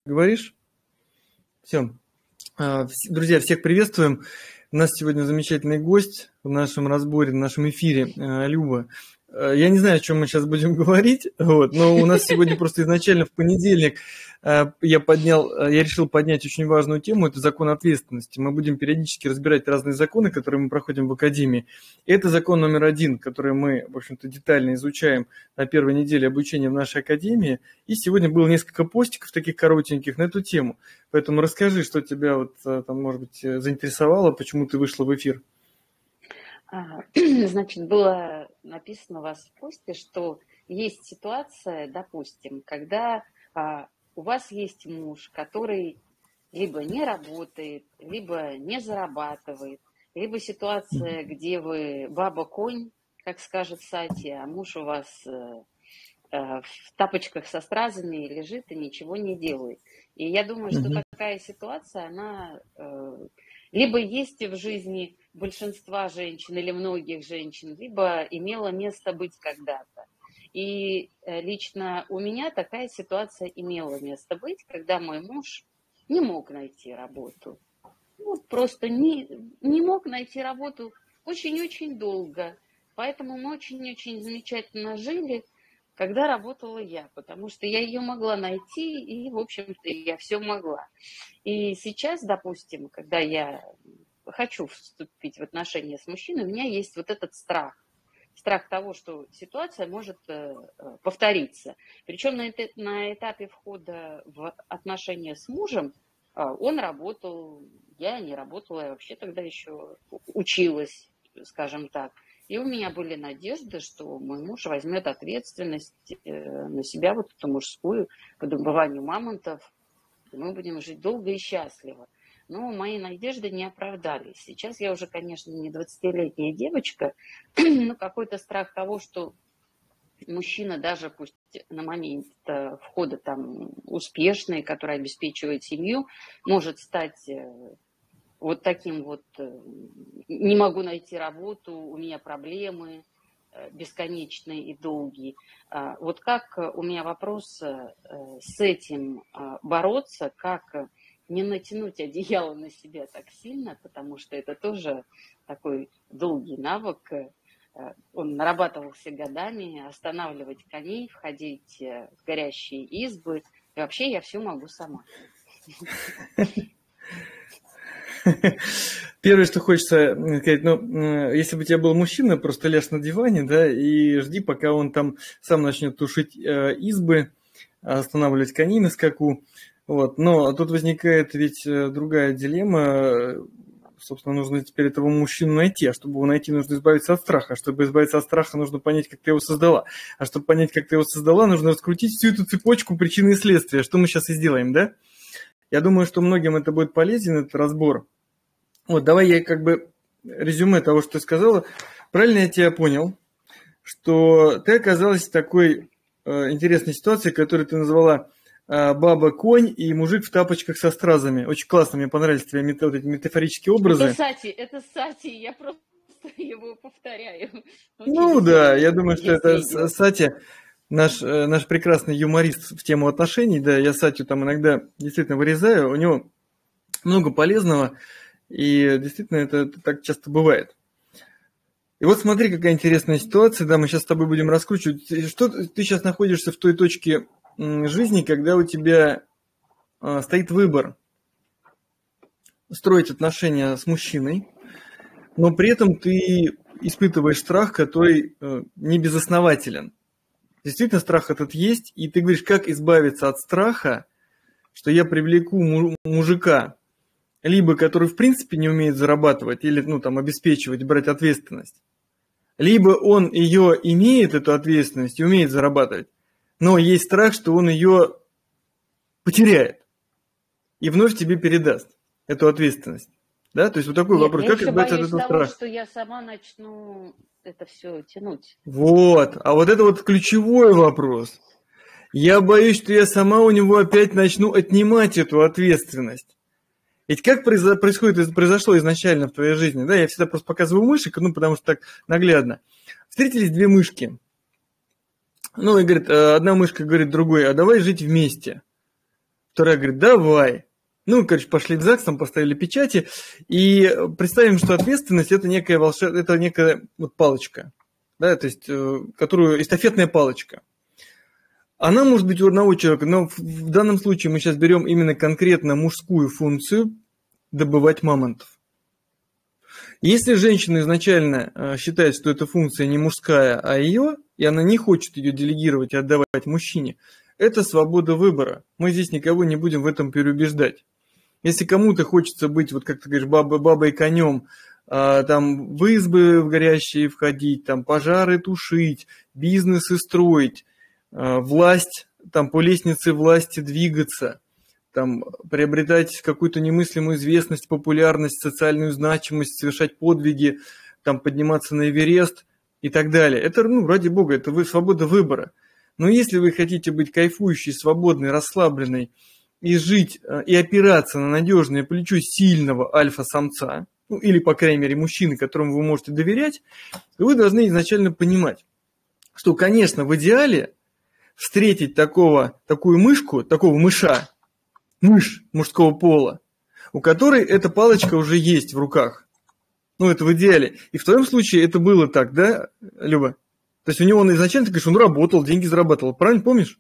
Говоришь? Все. Друзья, всех приветствуем. У нас сегодня замечательный гость в нашем разборе, в нашем эфире, Люба. Я не знаю, о чем мы сейчас будем говорить, но у нас сегодня просто изначально в понедельник я решил поднять очень важную тему, это закон ответственности. Мы будем периодически разбирать разные законы, которые мы проходим в Академии. И это закон номер 1, который мы, в общем-то, детально изучаем на первой неделе обучения в нашей Академии. И сегодня было несколько постиков таких коротеньких на эту тему. Поэтому расскажи, что тебя там, может быть, заинтересовало, почему ты вышла в эфир. Значит, было написано у вас в посте, что есть ситуация, допустим, когда у вас есть муж, который либо не работает, либо не зарабатывает, либо ситуация, где вы баба-конь, как скажет Сати, а муж у вас в тапочках со стразами лежит и ничего не делает. И я думаю, что такая ситуация, она либо есть в жизни большинства женщин или многих женщин, либо имела место быть когда-то. И лично у меня такая ситуация имела место быть, когда мой муж не мог найти работу. Просто не мог найти работу очень-очень долго. Поэтому мы очень-очень замечательно жили, когда работала я, потому что я ее могла найти, и, в общем-то, я все могла. И сейчас, допустим, когда я хочу вступить в отношения с мужчиной, у меня есть вот этот страх. Страх того, что ситуация может повториться. Причем на этапе входа в отношения с мужем он работал, я не работала, я вообще тогда еще училась, скажем так. И у меня были надежды, что мой муж возьмет ответственность на себя, вот эту мужскую, по добыванию мамонтов, и мы будем жить долго и счастливо. Но мои надежды не оправдались. Сейчас я уже, конечно, не 20-летняя девочка, но какой-то страх того, что мужчина, даже пусть на момент входа там успешный, который обеспечивает семью, может стать вот таким вот: не могу найти работу, у меня проблемы бесконечные и долгие. Вот как у меня вопрос с этим бороться, как не натянуть одеяло на себя так сильно, потому что это тоже такой долгий навык. Он нарабатывался годами, останавливать коней, входить в горящие избы. И вообще я все могу сама. Первое, что хочется сказать, если бы у тебя был мужчина, просто ляжь на диване, да, и жди, пока он там сам начнет тушить избы, останавливать коней на скаку. Но тут возникает ведь другая дилемма. Собственно, нужно теперь этого мужчину найти. А чтобы его найти, нужно избавиться от страха. А чтобы избавиться от страха, нужно понять, как ты его создала. А чтобы понять, как ты его создала, нужно раскрутить всю эту цепочку причины и следствия, что мы сейчас и сделаем, да? Я думаю, что многим это будет полезен, этот разбор. Давай я резюме того, что ты сказала. Правильно я тебя понял, что ты оказалась в такой интересной ситуации, которую ты назвала баба-конь и мужик в тапочках со стразами. Очень классно, мне понравились твои эти метафорические образы. Это Сати, я просто его повторяю. Да, я думаю, что это Сати, наш прекрасный юморист в тему отношений. Да, я Сатю там иногда действительно вырезаю, у него много полезного, и действительно это так часто бывает. И вот смотри, какая интересная ситуация, да, мы сейчас с тобой будем раскручивать. Что ты сейчас находишься в той точке жизни, когда у тебя стоит выбор строить отношения с мужчиной, но при этом ты испытываешь страх, который не безоснователен. Действительно, страх этот есть, и ты говоришь, как избавиться от страха, что я привлеку мужика, либо который в принципе не умеет зарабатывать или обеспечивать, брать ответственность, либо он ее имеет, эту ответственность, и умеет зарабатывать, но есть страх, что он ее потеряет и вновь тебе передаст эту ответственность. Да? То есть вот такой вопрос. Как избавиться от этого страха? Что я сама начну это все тянуть. А вот это вот ключевой вопрос. Я боюсь, что я сама у него опять начну отнимать эту ответственность. Ведь как произошло изначально в твоей жизни? Да, я всегда просто показываю мышек, потому что так наглядно. Встретились две мышки. И говорит, одна мышка говорит другой, а давай жить вместе. Вторая говорит, давай. Ну, короче, пошли в ЗАГС, там поставили печати, и представим, что ответственность – это некая это некая вот палочка, да, то есть, которую, эстафетная палочка. Она может быть у одного человека, но в данном случае мы сейчас берем именно конкретно мужскую функцию добывать мамонтов. Если женщина изначально считает, что эта функция не мужская, а ее, и она не хочет ее делегировать и отдавать мужчине, это свобода выбора. Мы здесь никого не будем в этом переубеждать. Если кому-то хочется быть, вот как ты говоришь, бабой конем, там в избы в горящие входить, там пожары тушить, бизнесы строить, власть, там по лестнице власти двигаться, там приобретать какую-то немыслимую известность, популярность, социальную значимость, совершать подвиги, там подниматься на Эверест и так далее. Это, ну, ради бога, это свобода выбора. Но если вы хотите быть кайфующей, свободной, расслабленной и жить, и опираться на надежное плечо сильного альфа-самца, ну, или, по крайней мере, мужчины, которому вы можете доверять, то вы должны изначально понимать, что, конечно, в идеале встретить такую мышку, такого мыша, мышь мужского пола, у которой эта палочка уже есть в руках. Ну, это в идеале. И в твоем случае это было так, да, Люба? То есть у него он изначально, ты говоришь, он работал, деньги зарабатывал. Правильно помнишь?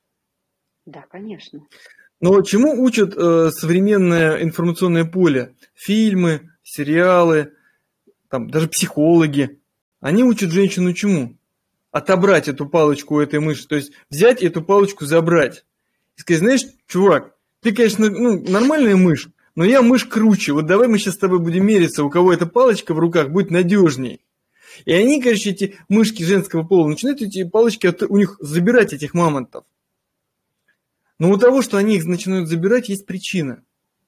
Да, конечно. Но чему учат современное информационное поле? Фильмы, сериалы, там, даже психологи. Они учат женщину чему? Отобрать эту палочку у этой мыши. То есть взять эту палочку, забрать. И сказать, знаешь, чувак, ты, конечно, ну, нормальная мышь, но я мышь круче. Вот давай мы сейчас с тобой будем мериться, у кого эта палочка в руках будет надежней. И они, короче, эти мышки женского пола начинают эти палочки у них забирать, этих мамонтов. Но у того, что они их начинают забирать, есть причина.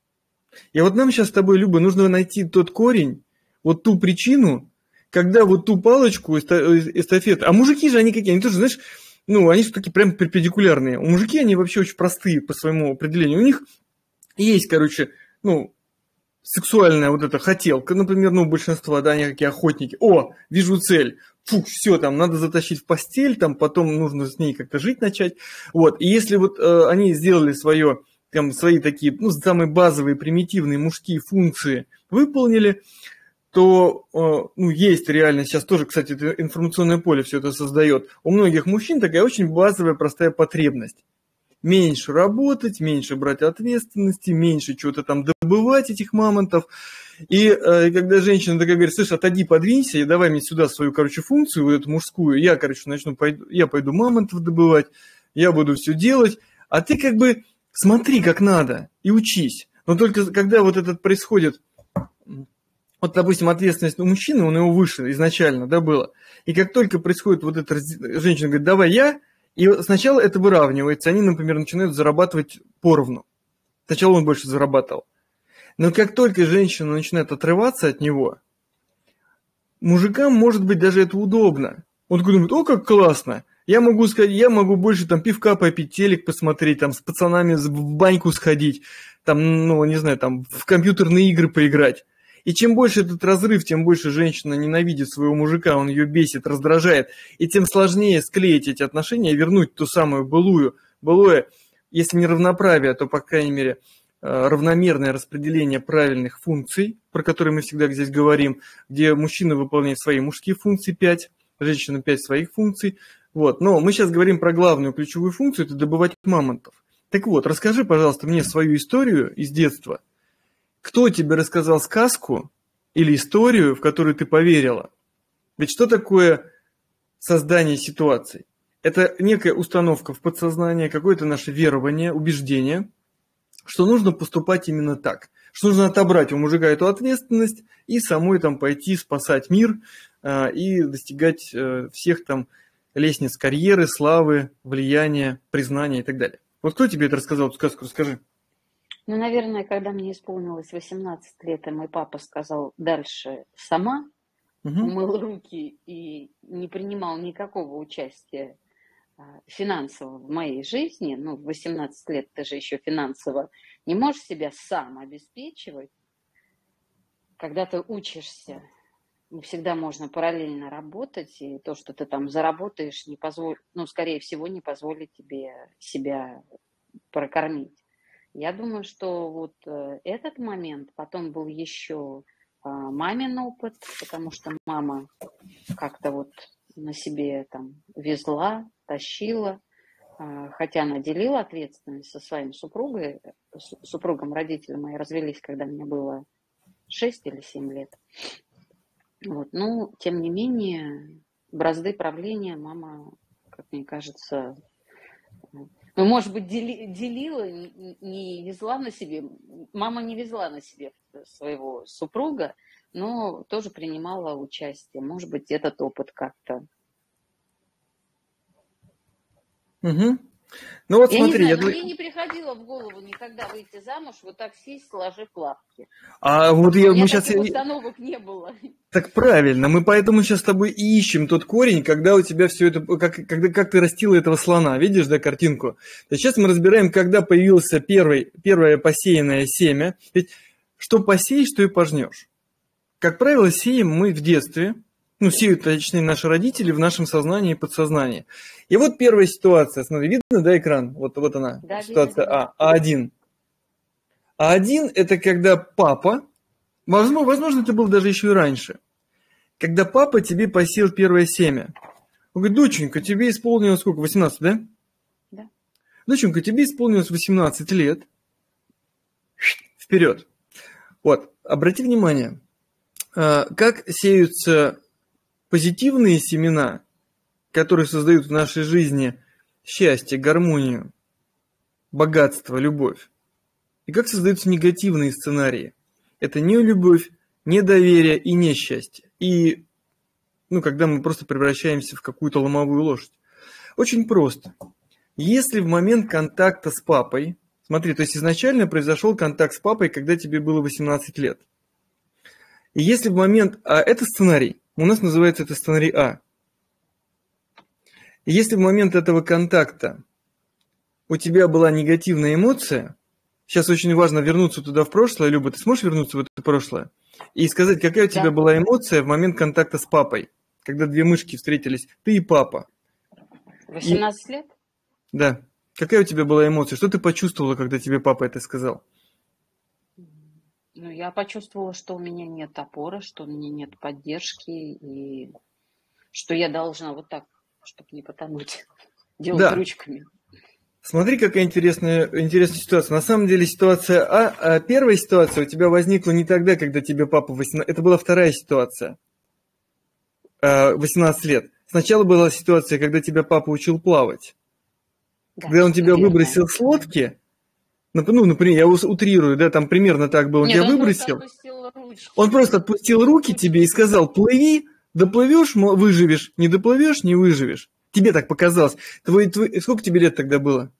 И вот нам сейчас с тобой, Люба, нужно найти тот корень, вот ту причину, когда вот ту палочку эстафеты... А мужики же они какие? Они тоже, знаешь, ну, они же такие прям перпендикулярные. У мужики они вообще очень простые по своему определению. У них есть, короче, ну, сексуальная вот эта хотелка, например, ну, большинство, да, они какие охотники. О, вижу цель. Фух, все, там, надо затащить в постель, там, потом нужно с ней как-то жить начать. Вот, и если вот они сделали свои такие, ну, самые базовые, примитивные мужские функции выполнили, то, ну, есть реально, сейчас тоже, кстати, это информационное поле все это создает. У многих мужчин такая очень базовая, простая потребность. Меньше работать, меньше брать ответственности, меньше чего-то там добывать, этих мамонтов. И когда женщина такая говорит, слышь, отойди, подвинься, и давай мне сюда свою, короче, функцию, вот эту мужскую, я, короче, я пойду мамонтов добывать, я буду все делать, а ты как бы смотри, как надо, и учись. Но только когда вот это происходит, вот, допустим, ответственность у мужчины, он его выше изначально, да, было. И как только происходит вот это, женщина говорит, давай я, и сначала это выравнивается, они, например, начинают зарабатывать поровну. Сначала он больше зарабатывал. Но как только женщина начинает отрываться от него, мужикам, может быть, даже это удобно. Он такой думает, о, как классно, я могу сказать, я могу больше там пивка попить, телек посмотреть, там с пацанами в баньку сходить, там, ну, не знаю, там в компьютерные игры поиграть. И чем больше этот разрыв, тем больше женщина ненавидит своего мужика, он ее бесит, раздражает, и тем сложнее склеить эти отношения и вернуть ту самую былое, если не равноправие, то, по крайней мере, равномерное распределение правильных функций, про которые мы всегда здесь говорим, где мужчина выполняет свои мужские функции 5, женщина 5 своих функций. Вот. Но мы сейчас говорим про главную ключевую функцию – это добывать мамонтов. Так вот, расскажи, пожалуйста, мне свою историю из детства. Кто тебе рассказал сказку или историю, в которую ты поверила? Ведь что такое создание ситуаций? Это некая установка в подсознание, какое-то наше верование, убеждение, что нужно поступать именно так. Что нужно отобрать у мужика эту ответственность и самой там пойти спасать мир и достигать всех там лестниц карьеры, славы, влияния, признания и так далее. Вот кто тебе это рассказал, эту сказку, расскажи. Ну, наверное, когда мне исполнилось 18 лет, и мой папа сказал дальше сама, умыл руки и не принимал никакого участия финансово в моей жизни, ну, в 18 лет ты же еще финансово не можешь себя сам обеспечивать, когда ты учишься, всегда можно параллельно работать, и то, что ты там заработаешь, скорее всего, не позволит тебе себя прокормить. Я думаю, что вот этот момент, потом был еще мамин опыт, потому что мама как-то вот на себе там везла, тащила, хотя она делила ответственность со своим супругом, родители мои развелись, когда мне было 6 или 7 лет. Вот. Но, тем не менее, бразды правления мама, как мне кажется, ну, может быть, делила, не везла на себе. Мама не везла на себе своего супруга, но тоже принимала участие. Может быть, этот опыт как-то. Угу. Ну вот Я смотри, не знаю, но мне не приходило в голову никогда выйти замуж, вот так сесть, сложив лапки. вот У меня мы таких сейчас... установок не было. Так правильно, мы поэтому сейчас с тобой и ищем тот корень, когда у тебя все это, как ты растила этого слона, видишь, да, картинку? То есть сейчас мы разбираем, когда появился первое посеянное семя. Ведь что посеешь, то и пожнешь. Как правило, сеем мы в детстве, ну, сеют, точнее, наши родители в нашем сознании и подсознании. И вот первая ситуация, смотри, видно, да, экран? Вот она, Да, ситуация видно. А1. А1 – это когда папа, возможно, это было даже еще и раньше, когда папа тебе посеял первое семя. Он говорит: доченька, тебе исполнилось сколько, 18, да? Да. Доченька, тебе исполнилось 18 лет. Вперед. Вот, обрати внимание, как сеются позитивные семена, которые создают в нашей жизни счастье, гармонию, богатство, любовь. И как создаются негативные сценарии. Это не любовь, недоверие и несчастье. И когда мы просто превращаемся в какую-то ломовую лошадь. Очень просто. Если в момент контакта с папой, смотри, то есть изначально произошел контакт с папой, когда тебе было 18 лет. И если в момент, это сценарий, у нас называется это сценарий А. И если в момент этого контакта у тебя была негативная эмоция, сейчас очень важно вернуться туда в прошлое, Люба, ты сможешь вернуться в это прошлое? И сказать, какая у тебя была эмоция в момент контакта с папой, когда две мышки встретились, ты и папа. 18 лет? Да. Какая у тебя была эмоция? Что ты почувствовала, когда тебе папа это сказал? Ну, я почувствовала, что у меня нет опоры, что у меня нет поддержки, и что я должна вот так, чтобы не потонуть, делать ручками. Смотри, какая интересная ситуация. На самом деле ситуация первая ситуация у тебя возникла не тогда, когда тебе папа 18... Это была вторая ситуация. 18 лет. Сначала была ситуация, когда тебя папа учил плавать. Да, когда он тебя выбросил с лодки, например, я утрирую, да, там примерно так было. Он тебя выбросил. Он просто отпустил руки тебе и сказал: плыви, доплывешь, выживешь, не доплывешь, не выживешь. Тебе так показалось. Сколько тебе лет тогда было?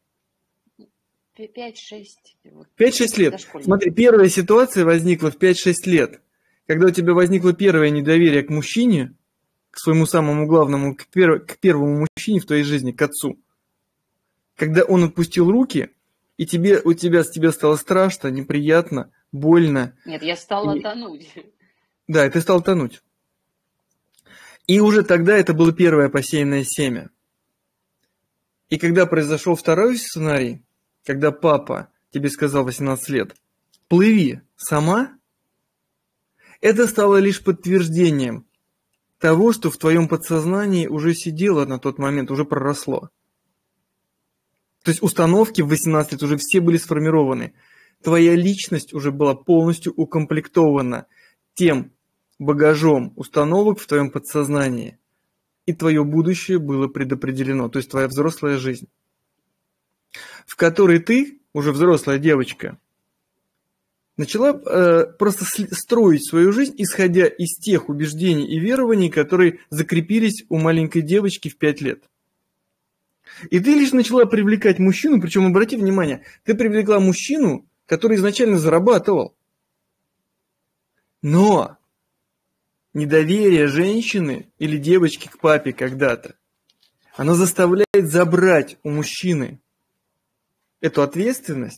5-6. 5-6 лет. Смотри, первая ситуация возникла в 5-6 лет. Когда у тебя возникло первое недоверие к мужчине, к своему самому главному, к первому мужчине в твоей жизни, к отцу. Когда он отпустил руки, и у тебя стало страшно, неприятно, больно. Нет, я стала тонуть. Да, и ты стал тонуть. И уже тогда это было первое посеянное семя. И когда произошел второй сценарий, когда папа тебе сказал 18 лет: плыви сама, это стало лишь подтверждением того, что в твоем подсознании уже сидело на тот момент, уже проросло. То есть установки в 18 лет уже все были сформированы. Твоя личность уже была полностью укомплектована тем багажом установок в твоем подсознании. И твое будущее было предопределено, то есть твоя взрослая жизнь, в которой ты, уже взрослая девочка, начала просто строить свою жизнь, исходя из тех убеждений и верований, которые закрепились у маленькой девочки в 5 лет. И ты лишь начала привлекать мужчину, причем, обрати внимание, ты привлекла мужчину, который изначально зарабатывал. Но недоверие женщины или девочки к папе когда-то, оно заставляет забрать у мужчины эту ответственность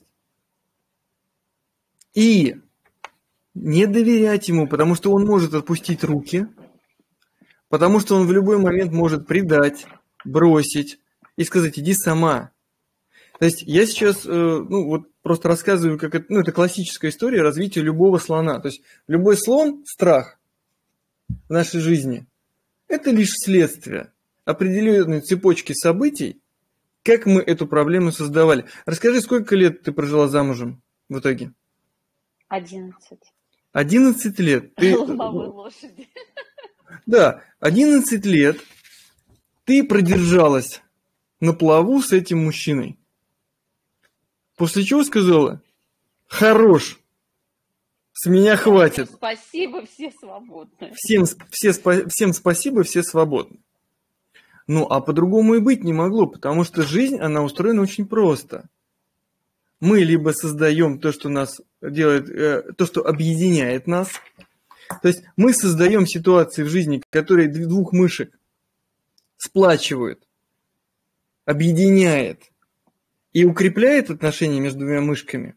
и не доверять ему, потому что он может отпустить руки, потому что он в любой момент может предать, бросить и сказать: иди сама. То есть я сейчас, просто рассказываю, как это, ну, это классическая история развития любого слона. То есть любой слон, страх в нашей жизни, это лишь следствие определенной цепочки событий, как мы эту проблему создавали. Расскажи, сколько лет ты прожила замужем в итоге? 11. 11 лет. Ты... Ломовой лошади. Да, 11 лет ты продержалась на плаву с этим мужчиной. После чего сказала: хорош, с меня хватит. Спасибо, все свободны. Всем спасибо, все свободны. Ну, а по-другому и быть не могло, потому что жизнь, она устроена очень просто. Мы либо создаем то, что нас делает, то, что объединяет нас. То есть мы создаем ситуации в жизни, которые двух мышек сплачивают, объединяет и укрепляет отношения между двумя мышками.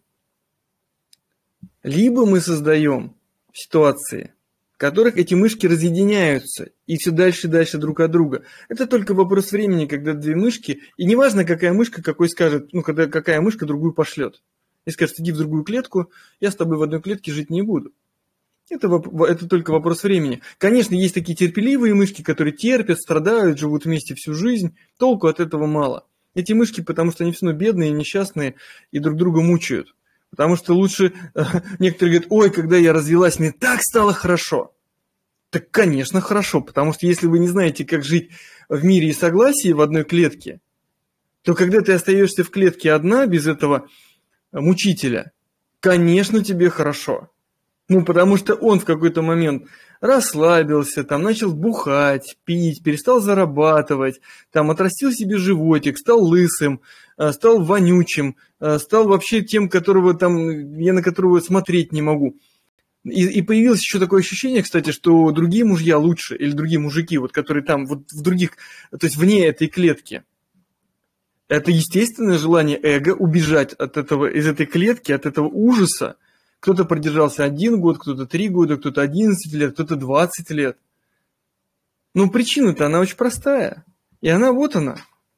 Либо мы создаем ситуации, в которых эти мышки разъединяются и все дальше и дальше друг от друга. Это только вопрос времени, когда две мышки, и неважно, какая мышка какой скажет, ну, когда какая мышка другую пошлет. И скажет: иди в другую клетку, я с тобой в одной клетке жить не буду. Это только вопрос времени. Конечно, есть такие терпеливые мышки, которые терпят, страдают, живут вместе всю жизнь. Толку от этого мало. Эти мышки, потому что они все равно бедные, несчастные и друг друга мучают. Потому что лучше, некоторые говорят: ой, когда я развелась, мне так стало хорошо. Так, конечно, хорошо, потому что если вы не знаете, как жить в мире и согласии в одной клетке, то когда ты остаешься в клетке одна, без этого мучителя, конечно, тебе хорошо. Ну, потому что он в какой-то момент расслабился, там, начал бухать, пить, перестал зарабатывать, там, отрастил себе животик, стал лысым, стал вонючим, стал вообще тем, которого там, я на которого смотреть не могу. И появилось еще такое ощущение, кстати, что другие мужья лучше, или другие мужики, вот, которые там, вот в других, то есть вне этой клетки. Это естественное желание эго убежать от этого, из этой клетки, от этого ужаса. Кто-то продержался 1 год, кто-то 3 года, кто-то 11 лет, кто-то 20 лет. Но причина-то она очень простая. И она вот она.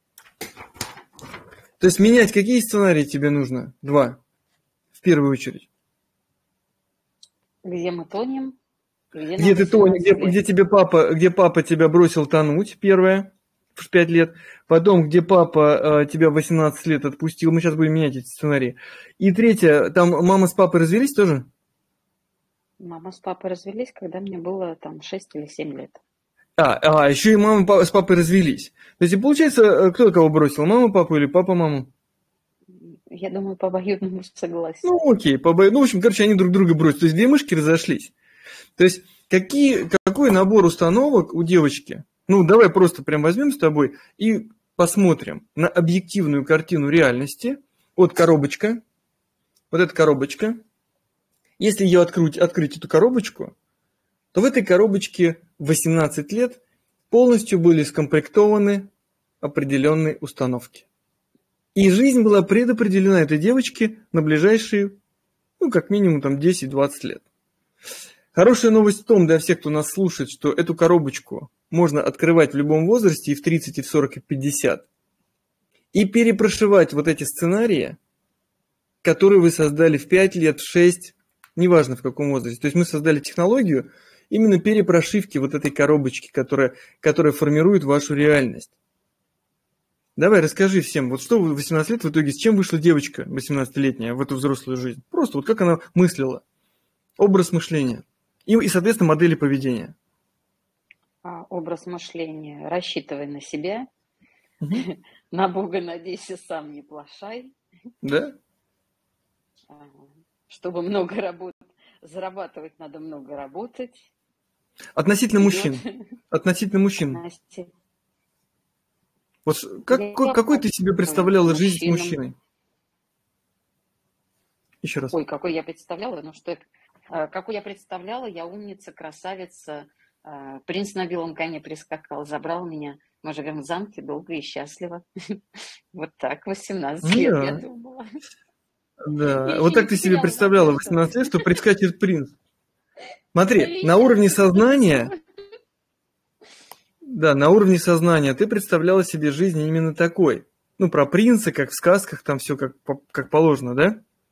То есть менять какие сценарии тебе нужно? 2. В первую очередь. Где мы тонем? Где ты тонешь, где папа тебя бросил тонуть, первое, в 5 лет. Потом, где папа тебя в 18 лет отпустил. Мы сейчас будем менять эти сценарии. И 3, там мама с папой развелись тоже? Мама с папой развелись, когда мне было там 6 или 7 лет. Еще и мама с папой развелись. То есть, получается, кто кого бросил? Мама папу или папа маму? Я думаю, по обоюдному согласию. Ну, окей. Ну, в общем, короче, они друг друга бросили. То есть, две мышки разошлись. То есть, какой набор установок у девочки? Ну, давай просто прям возьмем с тобой и посмотрим на объективную картину реальности. Вот коробочка. Вот эта коробочка. Если ее открыть эту коробочку, то в этой коробочке в 18 лет полностью были скомплектованы определенные установки. И жизнь была предопределена этой девочке на ближайшие, ну, как минимум, там, 10-20 лет. Хорошая новость в том, для всех, кто нас слушает, что эту коробочку можно открывать в любом возрасте, и в 30, и в 40, и в 50. И перепрошивать вот эти сценарии, которые вы создали в 5 лет, в 6, неважно в каком возрасте. То есть мы создали технологию именно перепрошивки вот этой коробочки, которая формирует вашу реальность. Давай, расскажи всем, вот что в 18 лет в итоге, с чем вышла девочка 18-летняя в эту взрослую жизнь? Просто вот как она мыслила, образ мышления и соответственно, модели поведения. Образ мышления: рассчитывай на себя, на Бога надейся, сам не плашай. Да? Чтобы много зарабатывать, надо много работать. Относительно мужчин. Вот какой ты себе представляла жизнь с мужчиной? Еще раз. Ой, какой я представляла? Какой я представляла? Я умница, красавица. Принц на белом коне прискакал, забрал меня. Мы живем в замке долго и счастливо. Вот так, 18 лет, я думала. Да, вот так ты себе представляла 18 лет, что прискачет принц. Смотри, на уровне сознания... Да, на уровне сознания ты представляла себе жизнь именно такой. Ну, про принца, как в сказках, там все как положено, да?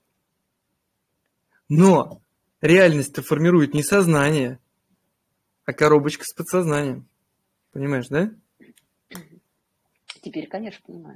Но реальность-то формирует не сознание, а коробочка с подсознанием. Понимаешь, да? Теперь, конечно, понимаю.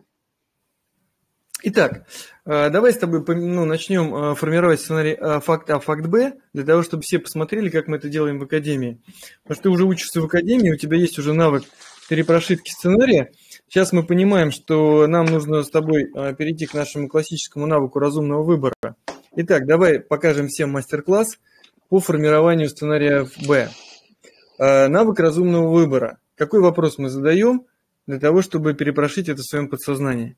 Итак, давай с тобой начнем формировать сценарий факт А, факт Б, для того, чтобы все посмотрели, как мы это делаем в академии. Потому что ты уже учишься в академии, у тебя есть уже навык перепрошивки сценария. Сейчас мы понимаем, что нам нужно с тобой перейти к нашему классическому навыку разумного выбора. Итак, давай покажем всем мастер-класс по формированию сценария Б. Навык разумного выбора. Какой вопрос мы задаем для того, чтобы перепрошить это в своем подсознании?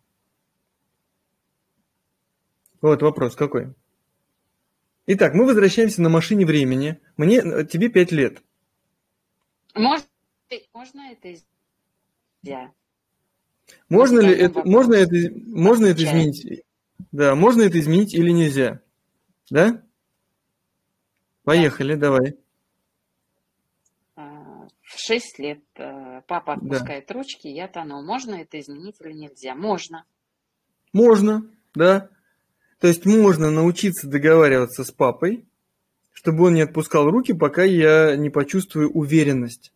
Вот вопрос какой. Итак, мы возвращаемся на машине времени. Тебе 5 лет. Можно это сделать? Можно это изменить? Да, можно это изменить или нельзя? Да? Поехали, давай. В 6 лет папа отпускает ручки, я тону. Можно это изменить или нельзя? Можно. Можно, да. То есть можно научиться договариваться с папой, чтобы он не отпускал руки, пока я не почувствую уверенность.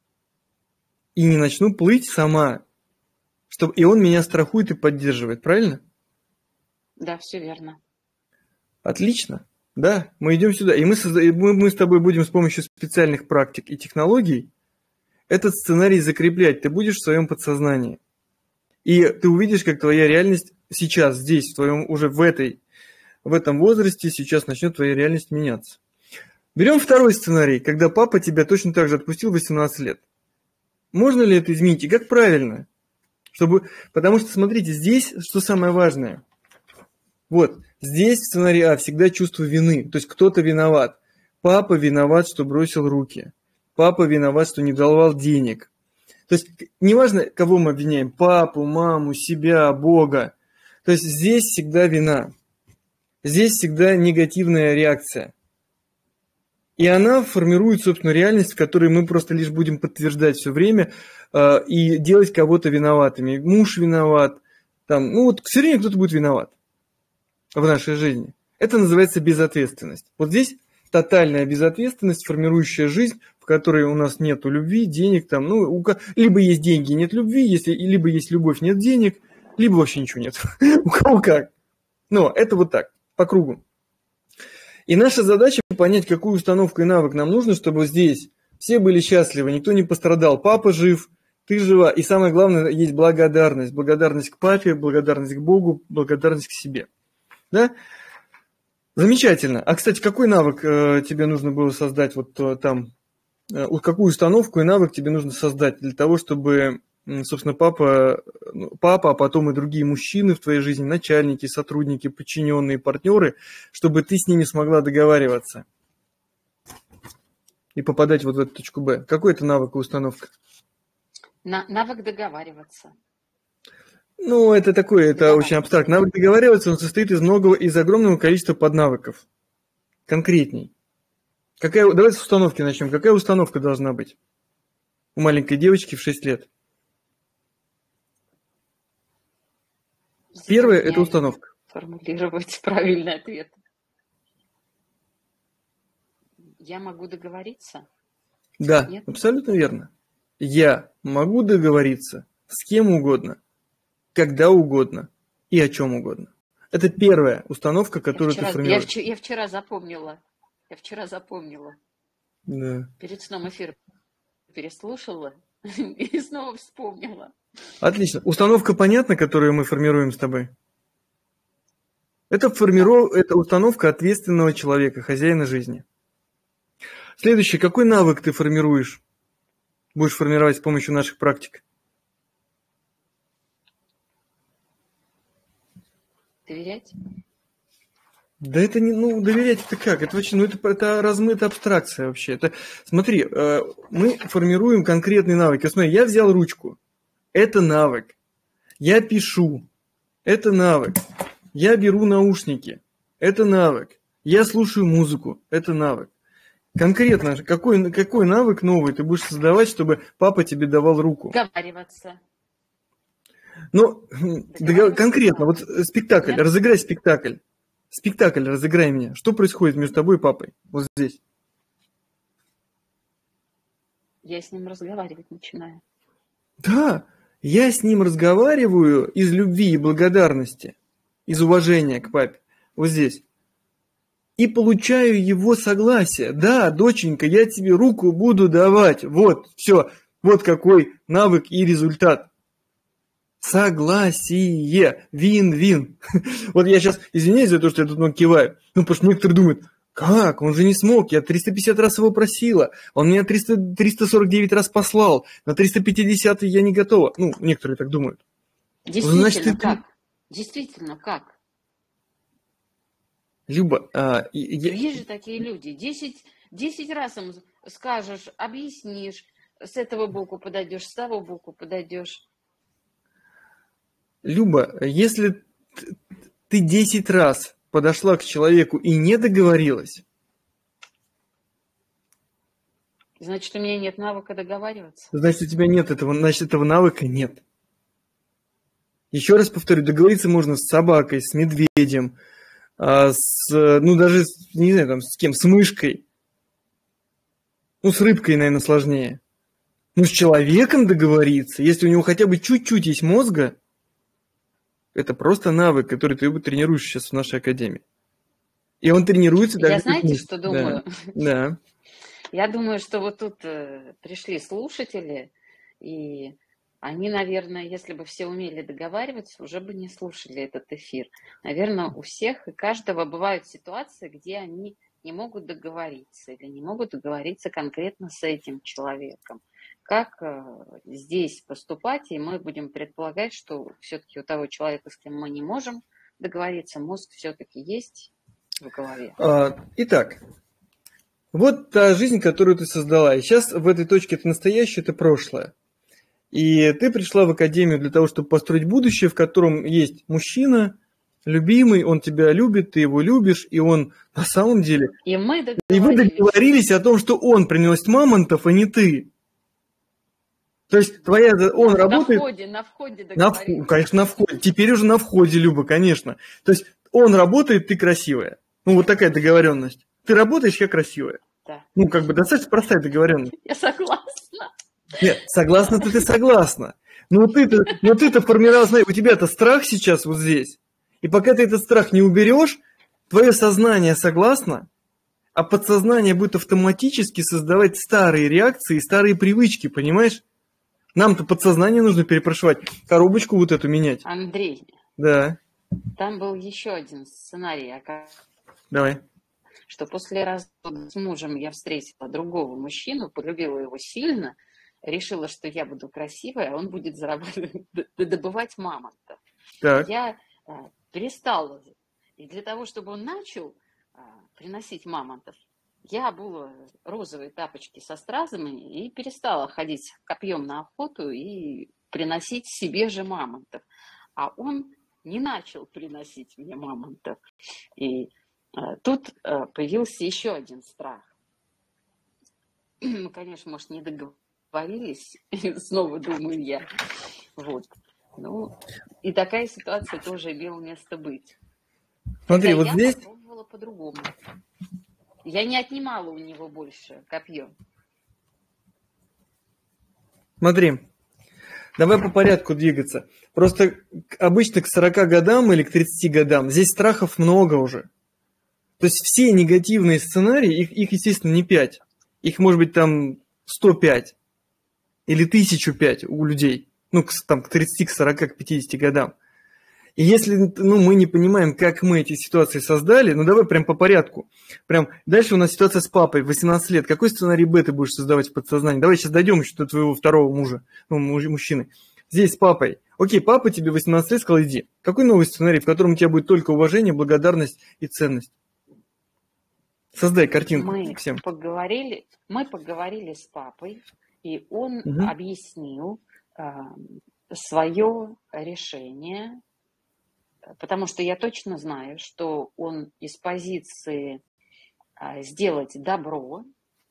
И не начну плыть сама. И он меня страхует и поддерживает, правильно? Да, все верно. Отлично. Да, мы идем сюда. И мы с тобой будем с помощью специальных практик и технологий этот сценарий закреплять. Ты будешь в своем подсознании. И ты увидишь, как твоя реальность сейчас, здесь, уже в этом возрасте, сейчас начнет твоя реальность меняться. Берем второй сценарий, когда папа тебя точно так же отпустил в 18 лет. Можно ли это изменить? И как правильно? Потому что, смотрите, здесь что самое важное. Вот, здесь в сценарии А всегда чувство вины. То есть кто-то виноват. Папа виноват, что бросил руки. Папа виноват, что не давал денег. То есть неважно, кого мы обвиняем, папу, маму, себя, Бога. То есть здесь всегда вина. Здесь всегда негативная реакция. И она формирует, собственно, реальность, в которой мы просто лишь будем подтверждать все время и делать кого-то виноватыми. Муж виноват. Все время кто-то будет виноват в нашей жизни. Это называется безответственность. Вот здесь тотальная безответственность, формирующая жизнь, в которой у нас нет любви, денег, либо есть деньги, нет любви, либо есть любовь, нет денег, либо вообще ничего нет. У кого как. Но это вот так, по кругу. И наша задача понять, какую установку и навык нам нужно, чтобы здесь все были счастливы, никто не пострадал. Папа жив, ты жива. И самое главное, есть благодарность. Благодарность к папе, благодарность к Богу, благодарность к себе. Да? Замечательно. А, кстати, какой навык тебе нужно было создать какую установку и навык тебе нужно создать для того, чтобы, собственно, папа, а потом и другие мужчины в твоей жизни, начальники, сотрудники, подчиненные, партнеры, чтобы ты с ними смогла договариваться и попадать вот в эту точку Б? Какой это навык и установка? Навык договариваться. Это очень абстрактно. Навык договариваться, он состоит из огромного количества поднавыков. Конкретней. Давайте с установки начнем. Какая установка должна быть у маленькой девочки в 6 лет? Первое – это установка. Формулировать правильный ответ. Я могу договориться? Да, Нет? Абсолютно верно. Я могу договориться с кем угодно, когда угодно и о чем угодно. Это первая установка, которую ты формируешь. Я вчера запомнила. Да. Перед сном эфир переслушала и снова вспомнила. Отлично. Установка понятна, которую мы формируем с тобой? Это установка ответственного человека, хозяина жизни. Следующий. Какой навык ты будешь формировать с помощью наших практик? Доверять? Да это не, доверять это как? Это вообще, это размытая абстракция вообще. Смотри, мы формируем конкретный навык. Смотри, я взял ручку. Это навык. Я пишу. Это навык. Я беру наушники. Это навык. Я слушаю музыку. Это навык. Конкретно, какой навык новый ты будешь создавать, чтобы папа тебе давал руку? Договариваться. Конкретно, вот спектакль, разыграй спектакль. спектакль разыграй мне. Что происходит между тобой и папой? Вот здесь. Я с ним разговаривать начинаю. Да, я с ним разговариваю из любви и благодарности, из уважения к папе. Вот здесь. И получаю его согласие. Да, доченька, я тебе руку буду давать. Вот, все. Вот какой навык и результат. Согласие. Вин-вин. Вот я сейчас извиняюсь за то, что я тут много киваю. Ну, потому что некоторые думают, как? Он же не смог. Я 350 раз его просила. Он меня 349 раз послал. На 350 я не готова. Ну, некоторые так думают. Действительно, значит, как? Действительно, как? Люба, есть же такие люди. 10 раз им скажешь, объяснишь, с этого боку подойдешь, с того боку подойдешь. Люба, если ты 10 раз подошла к человеку и не договорилась, значит, у меня нет навыка договариваться. Значит, у тебя нет этого, значит, этого навыка нет. Еще раз повторю, договориться можно с собакой, с медведем, ну даже, не знаю, там, с кем, с мышкой. Ну, с рыбкой, наверное, сложнее. Ну, с человеком договориться, если у него хотя бы чуть-чуть есть мозга, это просто навык, который ты тренируешь сейчас в нашей академии. И он тренируется даже... Я знаете, что думаю? Да. Я думаю, что вот тут пришли слушатели, и они, наверное, если бы все умели договариваться, уже бы не слушали этот эфир. Наверное, у всех и каждого бывают ситуации, где они не могут договориться или не могут договориться конкретно с этим человеком. Как здесь поступать, и мы будем предполагать, что все-таки у того человека, с кем мы не можем договориться, мозг все-таки есть в голове. Итак, вот та жизнь, которую ты создала. И сейчас в этой точке это настоящее, это прошлое. И ты пришла в академию для того, чтобы построить будущее, в котором есть мужчина, любимый, он тебя любит, ты его любишь, и он на самом деле... И вы договорились о том, что он приносит мамонтов, а не ты. То есть он работает... На входе договорились. Конечно, на входе. Теперь уже на входе, Люба, конечно. То есть он работает, ты красивая. Ну, вот такая договоренность. Ты работаешь, я красивая. Да. Ну, как бы достаточно простая договоренность. Я согласна. Нет, согласна-то ты согласна. Но ты-то формировала, знаешь, у тебя-то страх сейчас вот здесь. И пока ты этот страх не уберешь, твое сознание согласно, а подсознание будет автоматически создавать старые реакции, старые привычки, понимаешь? Нам-то подсознание нужно перепрошивать, коробочку вот эту менять. Андрей. Да. Там был еще один сценарий. Давай. Что после развода с мужем я встретила другого мужчину, полюбила его сильно, решила, что я буду красивая, а он будет добывать мамонтов. Так. Я перестала. И для того, чтобы он начал приносить мамонтов, я обула розовые тапочки со стразами и перестала ходить копьем на охоту и приносить себе же мамонтов. А он не начал приносить мне мамонтов. И тут появился еще один страх. Мы, конечно, может, не договорились, снова думаю я. Вот. Ну, и такая ситуация тоже имела место быть. Смотри, вот я здесь... попробовала по-другому. Я не отнимала у него больше копье. Смотри, давай по порядку двигаться. Просто обычно к 40 годам или к 30 годам здесь страхов много уже. То есть все негативные сценарии, их естественно, не 5. Их может быть там 105 или 1005 у людей. Ну, там, к 30, к 40, к 50 годам. И если мы не понимаем, как мы эти ситуации создали, давай прям по порядку. Прям дальше у нас ситуация с папой, 18 лет. Какой сценарий Б ты будешь создавать в подсознании? Давай сейчас дойдем еще до твоего второго мужа, мужчины. Здесь с папой. Окей, папа тебе 18 лет сказал, иди. Какой новый сценарий, в котором у тебя будет только уважение, благодарность и ценность? Создай картинку всем. Мы поговорили с папой, и он объяснил свое решение, потому что я точно знаю, что он из позиции сделать добро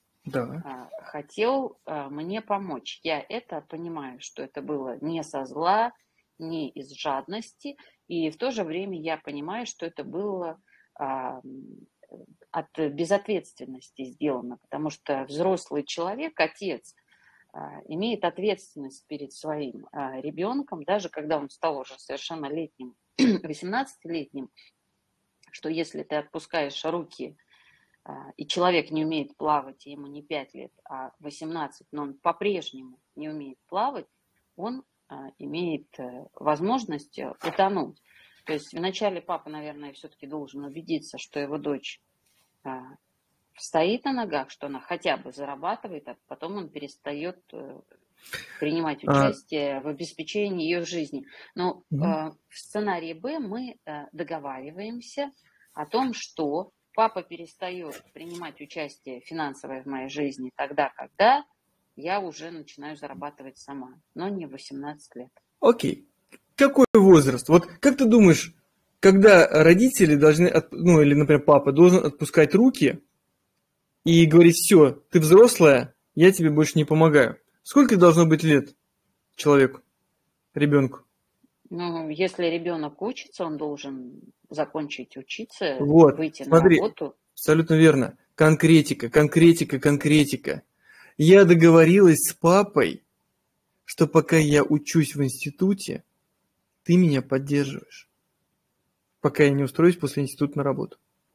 хотел мне помочь. Я это понимаю, что это было не со зла, не из жадности, и в то же время я понимаю, что это было от безответственности сделано, потому что взрослый человек, отец, имеет ответственность перед своим ребенком, даже когда он стал уже совершеннолетним, 18-летним, что если ты отпускаешь руки, и человек не умеет плавать, и ему не 5 лет, а 18, но он по-прежнему не умеет плавать, он имеет возможность утонуть. То есть вначале папа, наверное, все-таки должен убедиться, что его дочь стоит на ногах, что она хотя бы зарабатывает, а потом он перестает принимать участие в обеспечении ее жизни. Но в сценарии Б мы договариваемся о том, что папа перестает принимать участие финансовое в моей жизни тогда, когда я уже начинаю зарабатывать сама, но не в 18 лет. Окей. Какой возраст? Вот как ты думаешь, когда родители должны, или, например, папа должен отпускать руки и говорить: все, ты взрослая, я тебе больше не помогаю. Сколько должно быть лет человеку, ребенку? Ну, если ребенок учится, он должен закончить учиться, Вот, выйти смотри, на работу. Абсолютно верно. Конкретика, конкретика, конкретика. Я договорилась с папой, что пока я учусь в институте, ты меня поддерживаешь, пока я не устроюсь после института на работу.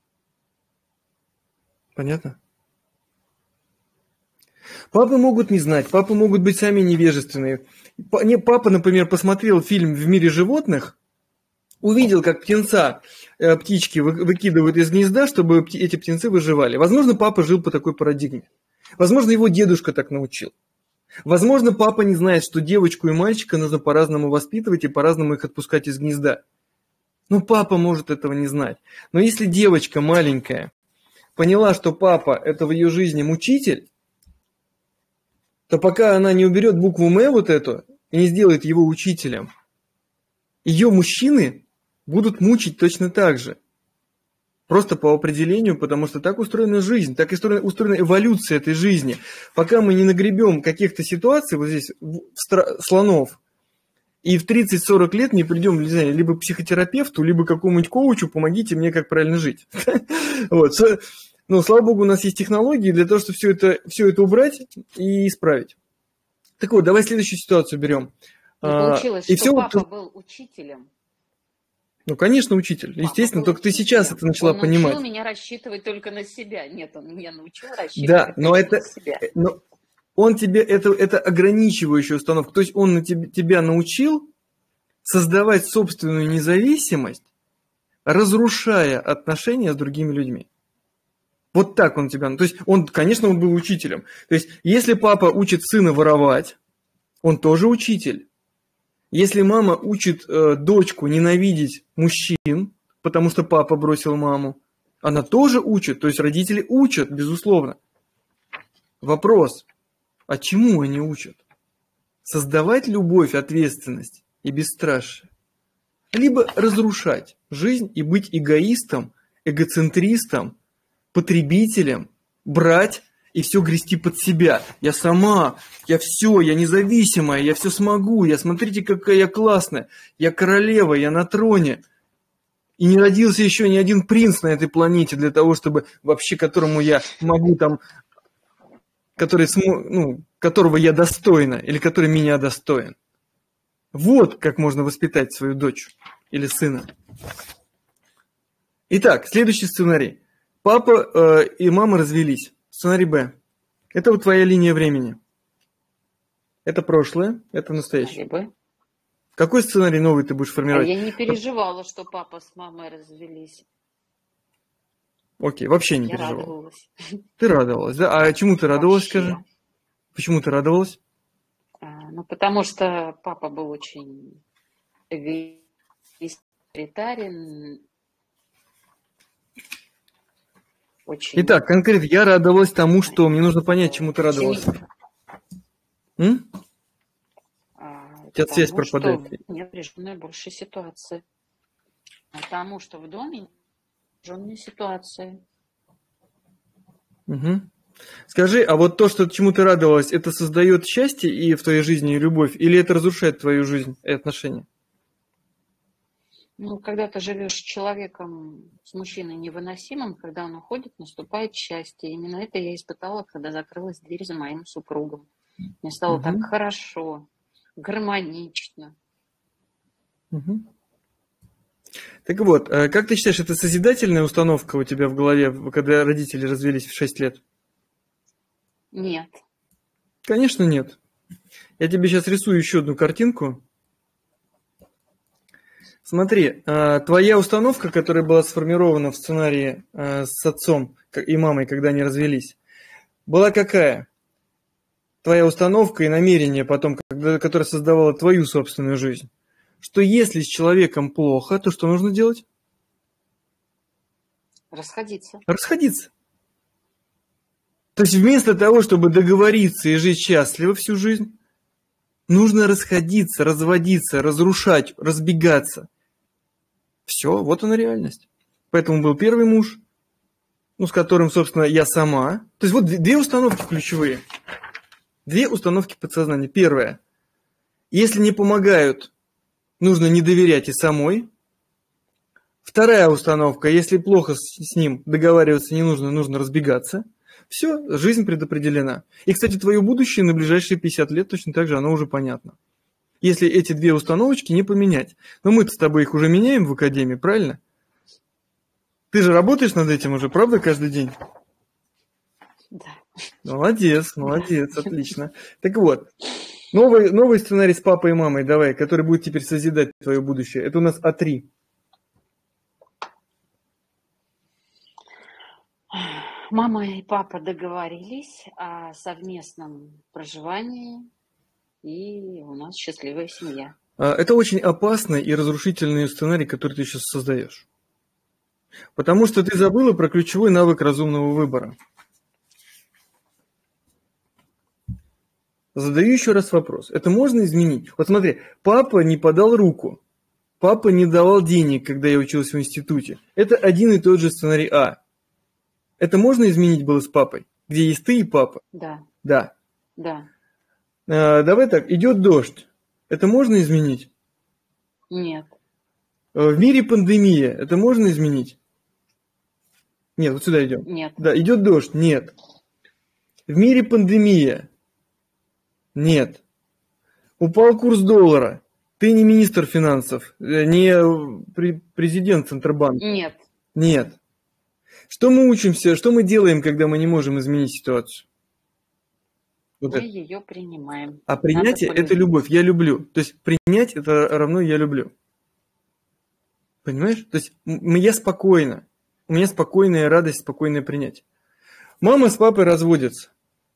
Понятно? Папы могут не знать, папы могут быть сами невежественные. Папа, например, посмотрел фильм «В мире животных», увидел, как птички выкидывают из гнезда, чтобы эти птенцы выживали. Возможно, папа жил по такой парадигме. Возможно, его дедушка так научил. Возможно, папа не знает, что девочку и мальчика нужно по-разному воспитывать и по-разному их отпускать из гнезда. Но папа может этого не знать. Но если девочка маленькая поняла, что папа – это в ее жизни мучитель, то пока она не уберет букву «М» вот эту и не сделает его учителем, ее мужчины будут мучить точно так же. Просто по определению, потому что так устроена жизнь, так устроена эволюция этой жизни. Пока мы не нагребем каких-то ситуаций, вот здесь, слонов, и в 30-40 лет не придем, не знаю, либо к психотерапевту, либо к какому-нибудь коучу, помогите мне, как правильно жить. Но, слава богу, у нас есть технологии для того, чтобы все это убрать и исправить. Так вот, давай следующую ситуацию берем. Получилось, что папа был учителем. Ну, конечно, учитель. Естественно, только ты сейчас это начала понимать. Он научил меня рассчитывать только на себя. Нет, он меня научил рассчитывать на себя. Но он тебе это ограничивающая установка. То есть он тебя научил создавать собственную независимость, разрушая отношения с другими людьми. Вот так он тебя... То есть конечно, он был учителем. То есть если папа учит сына воровать, он тоже учитель. Если мама учит дочку ненавидеть мужчин, потому что папа бросил маму, она тоже учит, то есть родители учат, безусловно. Вопрос, а чему они учат? Создавать любовь, ответственность и бесстрашие? Либо разрушать жизнь и быть эгоистом, эгоцентристом, потребителем, брать и все грести под себя. Я сама, я независимая, я все смогу, смотрите, какая я классная, я королева, я на троне. И не родился еще ни один принц на этой планете для того, чтобы вообще которому я могу там, которого я достойна или который меня достоин. Вот как можно воспитать свою дочь или сына. Итак, следующий сценарий. Папа и мама развелись. Сценарий Б. Это вот твоя линия времени. Это прошлое, это настоящее. Б. Какой сценарий новый ты будешь формировать? Я не переживала, что папа с мамой развелись. Окей, вообще не Я переживала. радовалась. Ты радовалась, да? А чему ты радовалась, Вообще. скажи? Почему ты радовалась? Потому что папа был очень эгоистарен. Очень... Итак, конкретно я радовалась тому, что мне нужно понять, чему ты радовалась. У тебя связь пропадает. Нет, напряженная больше ситуация. Потому что в доме напряженная ситуация. Угу. Скажи, а вот то, чему ты радовалась, это создает счастье и в твоей жизни и любовь, или это разрушает твою жизнь и отношения? Ну, когда ты живешь с человеком, с мужчиной невыносимым, когда он уходит, наступает счастье. Именно это я испытала, когда закрылась дверь за моим супругом. Мне стало так Мгм. хорошо, гармонично. Мгм. Так вот, как ты считаешь, это созидательная установка у тебя в голове, когда родители развелись в 6 лет? Нет. Конечно, нет. Я тебе сейчас рисую еще одну картинку. Смотри, твоя установка, которая была сформирована в сценарии с отцом и мамой, когда они развелись, была какая? Твоя установка и намерение потом, которое создавало твою собственную жизнь. Что если с человеком плохо, то что нужно делать? Расходиться. Расходиться. То есть вместо того, чтобы договориться и жить счастливо всю жизнь, нужно расходиться, разводиться, разрушать, разбегаться. Все, вот она реальность. Поэтому был первый муж, ну, с которым, собственно, я сама. То есть вот две установки ключевые. Две установки подсознания. Первая. Если не помогают, нужно не доверять и самой. Вторая установка. Если плохо с ним, договариваться не нужно, нужно разбегаться. Все, жизнь предопределена. И, кстати, твое будущее на ближайшие 50 лет точно так же, оно уже понятно. Если эти две установочки не поменять. Но мы-то с тобой их уже меняем в академии, правильно? Ты же работаешь над этим уже, правда, каждый день? Да. Молодец, Да. молодец, отлично. Так вот, новый сценарий с папой и мамой, давай, который будет теперь созидать твое будущее. Это у нас А3. Мама и папа договорились о совместном проживании, и у нас счастливая семья. Это очень опасный и разрушительный сценарий, который ты сейчас создаешь. Потому что ты забыла про ключевой навык разумного выбора. Задаю еще раз вопрос. Это можно изменить? Вот смотри, папа не подал руку. Папа не давал денег, когда я учился в институте. Это один и тот же сценарий А. Это можно изменить было с папой? Где есть ты и папа? Да, Да. да. Давай так, идет дождь. Это можно изменить? Нет, В мире пандемия. Это можно изменить? Нет, вот сюда идем. нет, Да, идет дождь. Нет. В мире пандемия. Нет. Упал курс доллара. Ты не министр финансов, не президент Центробанка. нет. Нет. Что мы учимся, что мы делаем, когда мы не можем изменить ситуацию? Вот Мы это. ее принимаем. А Надо принятие – это полюбить. любовь. Я люблю. То есть принять – это равно я люблю. Понимаешь? То есть я спокойно. У меня спокойная радость, спокойное принятие. Мама с папой разводятся.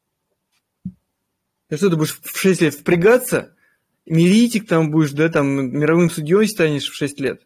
Ты что, ты будешь в 6 лет впрягаться? Миритик там будешь, да, там мировым судьей станешь в 6 лет.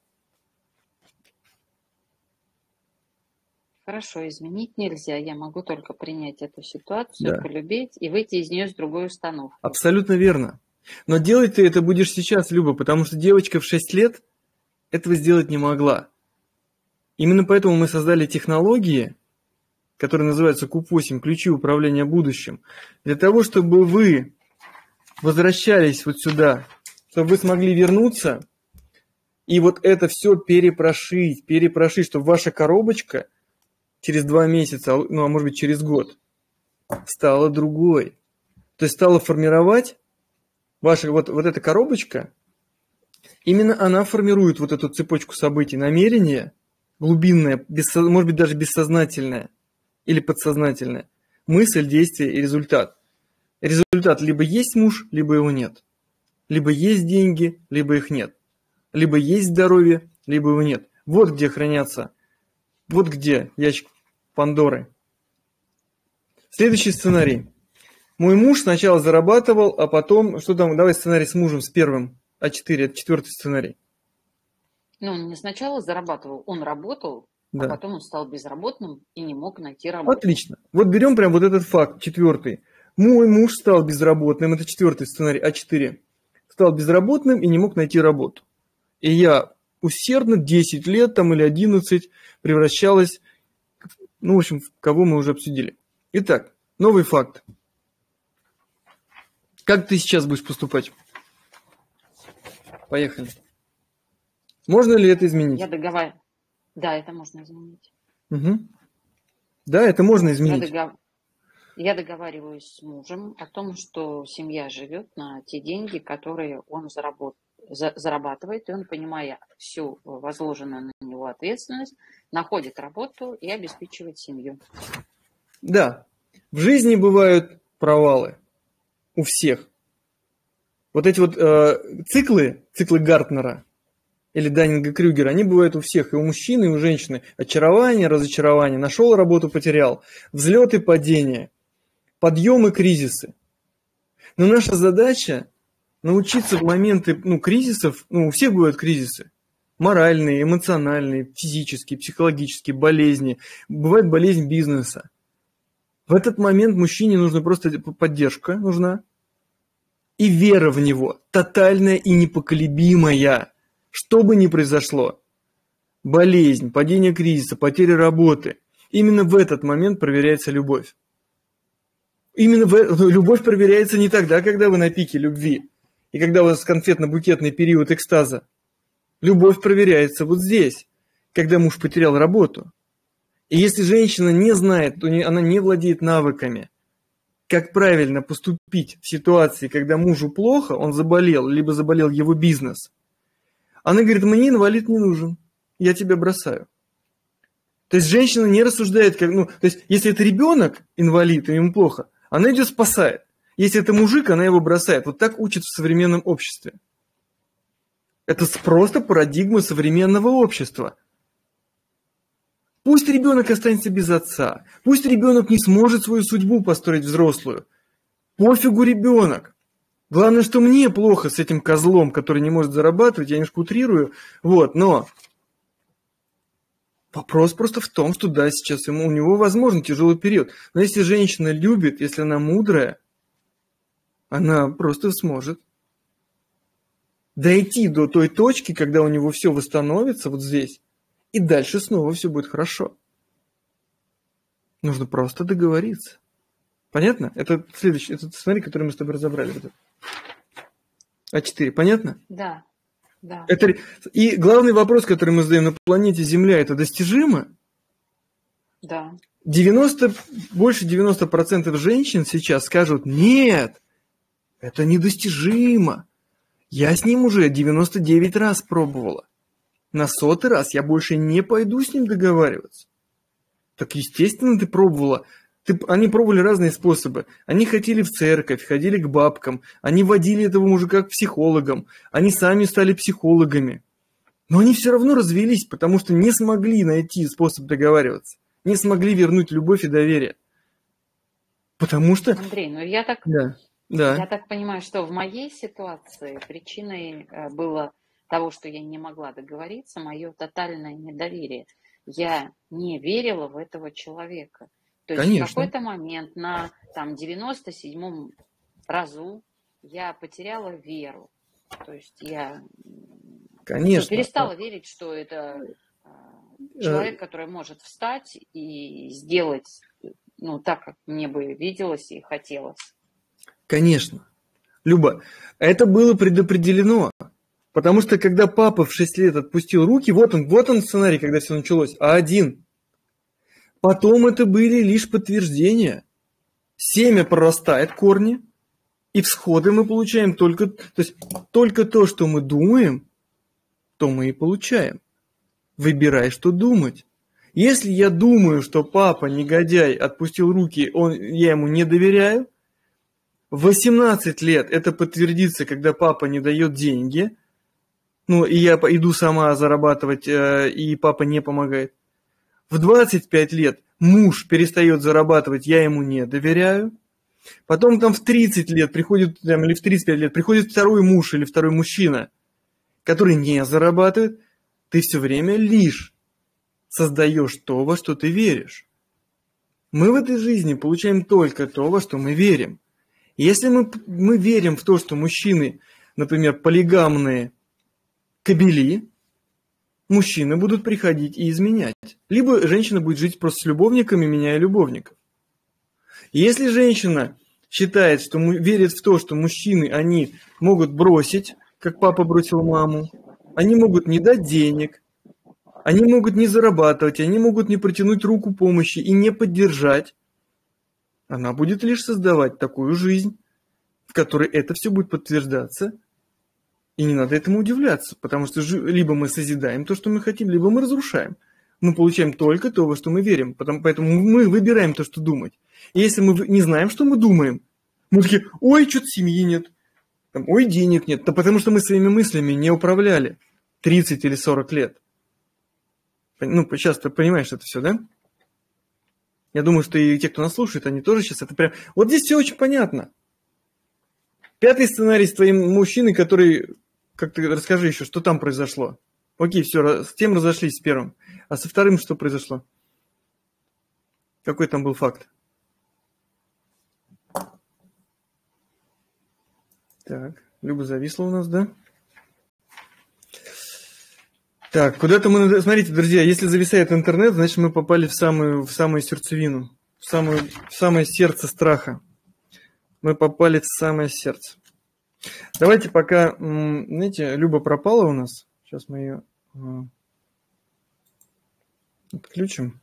Хорошо, изменить нельзя. Я могу только принять эту ситуацию, Да, полюбить и выйти из нее с другой установкой. абсолютно верно. Но делать ты это будешь сейчас, Люба, потому что девочка в 6 лет этого сделать не могла. Именно поэтому мы создали технологии, которые называются Q8, ключи управления будущим, для того, чтобы вы возвращались вот сюда, чтобы вы смогли вернуться и вот это все перепрошить, чтобы ваша коробочка через 2 месяца, ну а может быть через год, стала другой. То есть стала формировать ваша вот эта коробочка, именно она формирует вот эту цепочку событий, намерение глубинное, может быть даже бессознательное или подсознательное, мысль, действие и результат. Результат либо есть муж, либо его нет. Либо есть деньги, либо их нет. Либо есть здоровье, либо его нет. Вот где хранятся, вот где ящик Пандоры. Следующий сценарий. Мой муж сначала зарабатывал, а потом, что там, давай сценарий с мужем, с первым, А4, это четвертый сценарий. Но он не сначала зарабатывал, он работал, а Да. потом он стал безработным и не мог найти работу. Отлично. Вот берем прям вот этот факт, четвертый. Мой муж стал безработным, это четвертый сценарий, А4. Стал безработным и не мог найти работу. И я усердно 10 лет там или 11 превращалась, ну, в общем, в кого мы уже обсудили. Итак, новый факт. Как ты сейчас будешь поступать? Поехали. Можно ли это изменить? Да, это можно изменить. Угу. Да, это можно изменить. Я договариваюсь с мужем о том, что семья живет на те деньги, которые он зарабатывает, и он, понимая всю возложенную на него ответственность, находит работу и обеспечивает семью. Да, в жизни бывают провалы у всех. Вот эти вот циклы Гартнера или Даннинга-Крюгера, они бывают у всех, и у мужчины, и у женщины. Очарование, разочарование, нашел работу, потерял, взлеты, падения, подъемы, кризисы. Но наша задача научиться в моменты кризисов, у всех бывают кризисы, моральные, эмоциональные, физические, психологические, болезни, бывает болезнь бизнеса. В этот момент мужчине нужна просто поддержка, нужна, и вера в него, тотальная и непоколебимая, что бы ни произошло. Болезнь, падение кризиса, потеря работы. Именно в этот момент проверяется любовь. Любовь проверяется не тогда, когда вы на пике любви, и когда у вас конфетно-букетный период экстаза. Любовь проверяется вот здесь, когда муж потерял работу. И если женщина не знает, то она не владеет навыками, как правильно поступить в ситуации, когда мужу плохо, он заболел, либо заболел его бизнес. Она говорит, мне инвалид не нужен, я тебя бросаю. То есть женщина не рассуждает, то есть если это ребенок инвалид, и ему плохо, она идет спасает. Если это мужик, она его бросает. Вот так учат в современном обществе. Это просто парадигма современного общества. Пусть ребенок останется без отца, пусть ребенок не сможет свою судьбу построить взрослую. Пофигу ребенок. Главное, что мне плохо с этим козлом, который не может зарабатывать, я немножко утрирую, но вопрос просто в том, что да, сейчас у него, возможно, тяжелый период. Но если женщина любит, если она мудрая, она просто сможет дойти до той точки, когда у него все восстановится вот здесь, и дальше снова все будет хорошо. Нужно просто договориться. Понятно? Это следующий, это сценарий, который мы с тобой разобрали. А4, понятно? Да. Да. И главный вопрос, который мы задаем на планете Земля, это достижимо? Да. Больше 90% женщин сейчас скажут, нет, это недостижимо. Я с ним уже 99 раз пробовала. На 100-й раз я больше не пойду с ним договариваться. Так естественно ты пробовала. Они пробовали разные способы. Они ходили в церковь, ходили к бабкам, они водили этого мужика к психологам, они сами стали психологами. Но они все равно развелись, потому что не смогли найти способ договариваться, не смогли вернуть любовь и доверие. Потому что... Андрей, я так понимаю, что в моей ситуации причиной было того, что я не могла договориться, мое тотальное недоверие. Я не верила в этого человека. То есть в какой-то момент на 97-м разу я потеряла веру. То есть я перестала верить, что это человек, который может встать и сделать так, как мне бы виделось и хотелось. Конечно. Люба, это было предопределено. Потому что когда папа в 6 лет отпустил руки, вот он сценарий, когда все началось, А1. Потом это были лишь подтверждения. Семя прорастает, корни, и всходы мы получаем только то, что мы думаем, то мы и получаем. Выбирай, что думать. Если я думаю, что папа негодяй отпустил руки, я ему не доверяю, в 18 лет это подтвердится, когда папа не дает деньги, и я иду сама зарабатывать, и папа не помогает. В 25 лет муж перестает зарабатывать, я ему не доверяю. Потом в 30 лет приходит, или в 35 лет приходит второй муж или второй мужчина, который не зарабатывает. Ты все время лишь создаешь то, во что ты веришь. Мы в этой жизни получаем только то, во что мы верим. Если мы верим в то, что мужчины, например, полигамные кобели, мужчины будут приходить и изменять. Либо женщина будет жить просто с любовниками, меняя любовников. Если женщина считает, верит в то, что мужчины, они могут бросить, как папа бросил маму, они могут не дать денег, они могут не зарабатывать, они могут не протянуть руку помощи и не поддержать. Она будет лишь создавать такую жизнь, в которой это все будет подтверждаться. И не надо этому удивляться, потому что либо мы созидаем то, что мы хотим, либо мы разрушаем. Мы получаем только то, во что мы верим, поэтому мы выбираем то, что думать. И если мы не знаем, что мы думаем, мы такие: ой, что-то семьи нет, там, ой, денег нет. Да потому что мы своими мыслями не управляли 30 или 40 лет. Ну, сейчас ты понимаешь это все, да? Я думаю, что и те, кто нас слушает, они тоже сейчас это прям... Вот здесь все очень понятно. 5-й сценарий с твоим мужчиной, который... Как ты расскажи еще, что там произошло. Окей, все, с тем разошлись, с первым. А со вторым что произошло? Какой там был факт? Так, Люба зависла у нас, да? Так, куда-то мы... Смотрите, друзья, если зависает интернет, значит мы попали в самую сердцевину, в самое сердце страха. Мы попали в самое сердце. Давайте пока, знаете, Люба пропала у нас. Сейчас мы ее отключим.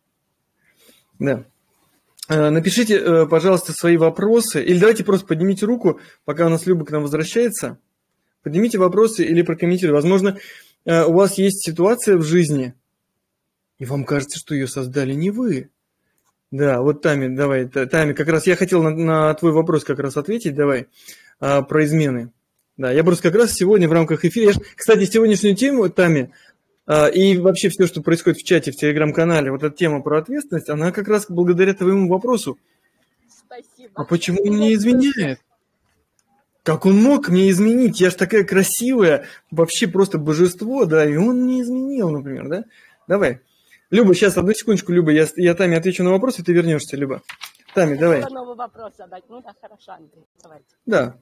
Да. Напишите, пожалуйста, свои вопросы. Или давайте просто поднимите руку, пока у нас Люба к нам возвращается. Поднимите вопросы или прокомментируйте. Возможно, у вас есть ситуация в жизни, и вам кажется, что ее создали не вы. Да, вот Тами, давай. Тами, как раз я хотел на твой вопрос как раз ответить. Давай. Про измены. Да, я просто как раз сегодня в рамках эфира... Кстати, сегодняшнюю тему, Тами, и вообще все, что происходит в чате, в телеграм-канале, вот эта тема про ответственность, она как раз благодаря твоему вопросу. Спасибо. А почему он не изменяет? Как он мог мне изменить? Я ж такая красивая, вообще просто божество, да, и он не изменил, например, да? Давай. Люба, сейчас, одну секундочку, Люба, я Тами отвечу на вопрос, и ты вернешься, Люба. Тами, давай. Новый вопрос задать. Ну да, хорошо, Андрей, давайте. Да.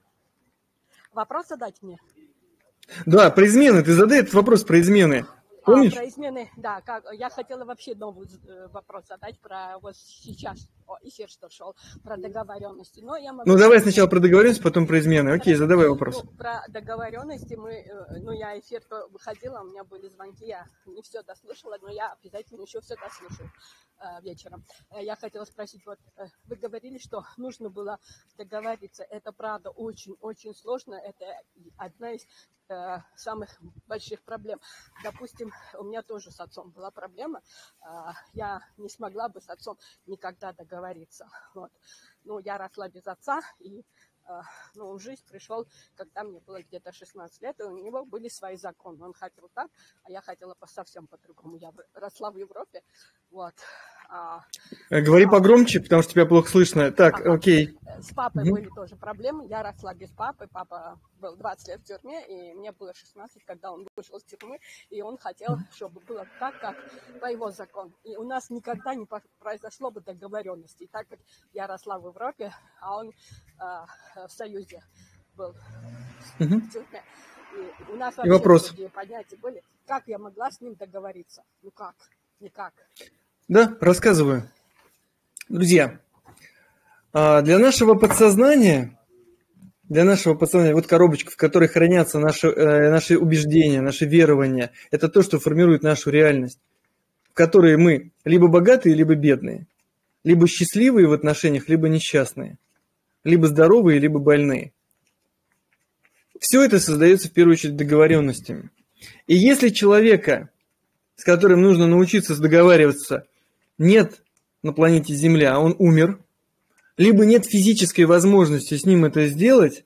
Вопрос задать мне? Да, про измены. Ты задай этот вопрос про измены. Помнишь? Про измены, да. Я хотела вообще новый вопрос задать про вот сейчас эфир, что шел, про договоренности. Но я могу... Ну, давай сначала про договоренность, потом про измены. Окей, задавай вопрос. Ну, про договоренности я эфир выходила, у меня были звонки, я не все дослушала, но я обязательно еще все дослушаю вечером. Я хотела спросить, вот вы говорили, что нужно было договориться. Это правда очень-очень сложно. Это одна из самых больших проблем. Допустим, у меня тоже с отцом была проблема. Я не смогла бы с отцом никогда договориться. Вот. Ну, я росла без отца, и в жизнь пришел, когда мне было где-то 16 лет, и у него были свои законы. Он хотел так, а я хотела совсем по-другому. Я росла в Европе. Вот. Говори погромче, потому что тебя плохо слышно. Так, окей. С папой были тоже проблемы. Я росла без папы. Папа был 20 лет в тюрьме, и мне было 16, когда он вышел из тюрьмы, и он хотел, чтобы было так, как по его закону. И у нас никогда не произошло бы договоренности. И так как я росла в Европе, а он в Союзе был в тюрьме. И у нас вообще другие понятия были. Как я могла с ним договориться? Ну как? Никак. Да, рассказываю. Друзья, для нашего подсознания, вот коробочка, в которой хранятся наши убеждения, наши верования, это то, что формирует нашу реальность, в которой мы либо богатые, либо бедные, либо счастливые в отношениях, либо несчастные, либо здоровые, либо больные. Все это создается в первую очередь договоренностями. И если человека, с которым нужно научиться договариваться, нет на планете Земля, а он умер, либо нет физической возможности с ним это сделать,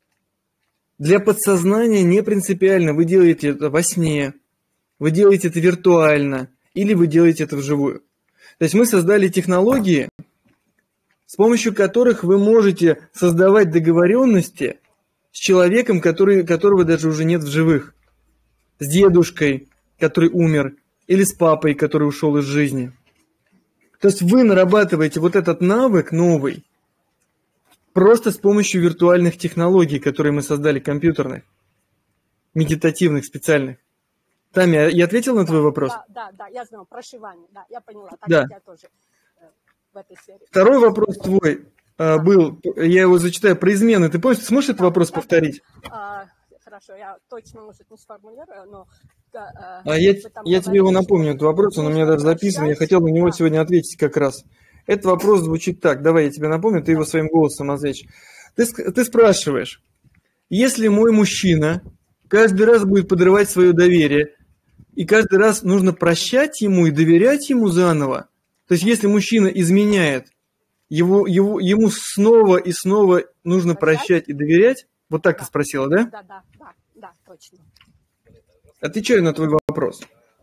для подсознания не принципиально, вы делаете это во сне, вы делаете это виртуально, или вы делаете это вживую. То есть мы создали технологии, с помощью которых вы можете создавать договоренности с человеком, которого даже уже нет в живых, с дедушкой, который умер, или с папой, который ушел из жизни. То есть вы нарабатываете вот этот навык новый просто с помощью виртуальных технологий, которые мы создали, компьютерных, медитативных, специальных. Тами, я ответил на твой вопрос? Да, я знаю, прошивание, да, я поняла. Так да. Я тоже в этой сфере. Второй вопрос твой был, я его зачитаю, про измены. Ты помнишь, ты сможешь этот вопрос повторить? хорошо, я точно, может, не сформулирую, но Я тебе его напомню, этот вопрос, он у меня даже записан, я хотел на него сегодня ответить как раз. Этот вопрос звучит так, давай я тебе напомню, ты его своим голосом ответишь. Ты спрашиваешь, если мой мужчина каждый раз будет подрывать свое доверие, и каждый раз нужно прощать ему и доверять ему заново, то есть если мужчина изменяет, ему снова и снова нужно прощать и доверять, вот так ты спросила, да? Да, точно. Отвечаю на твой вопрос.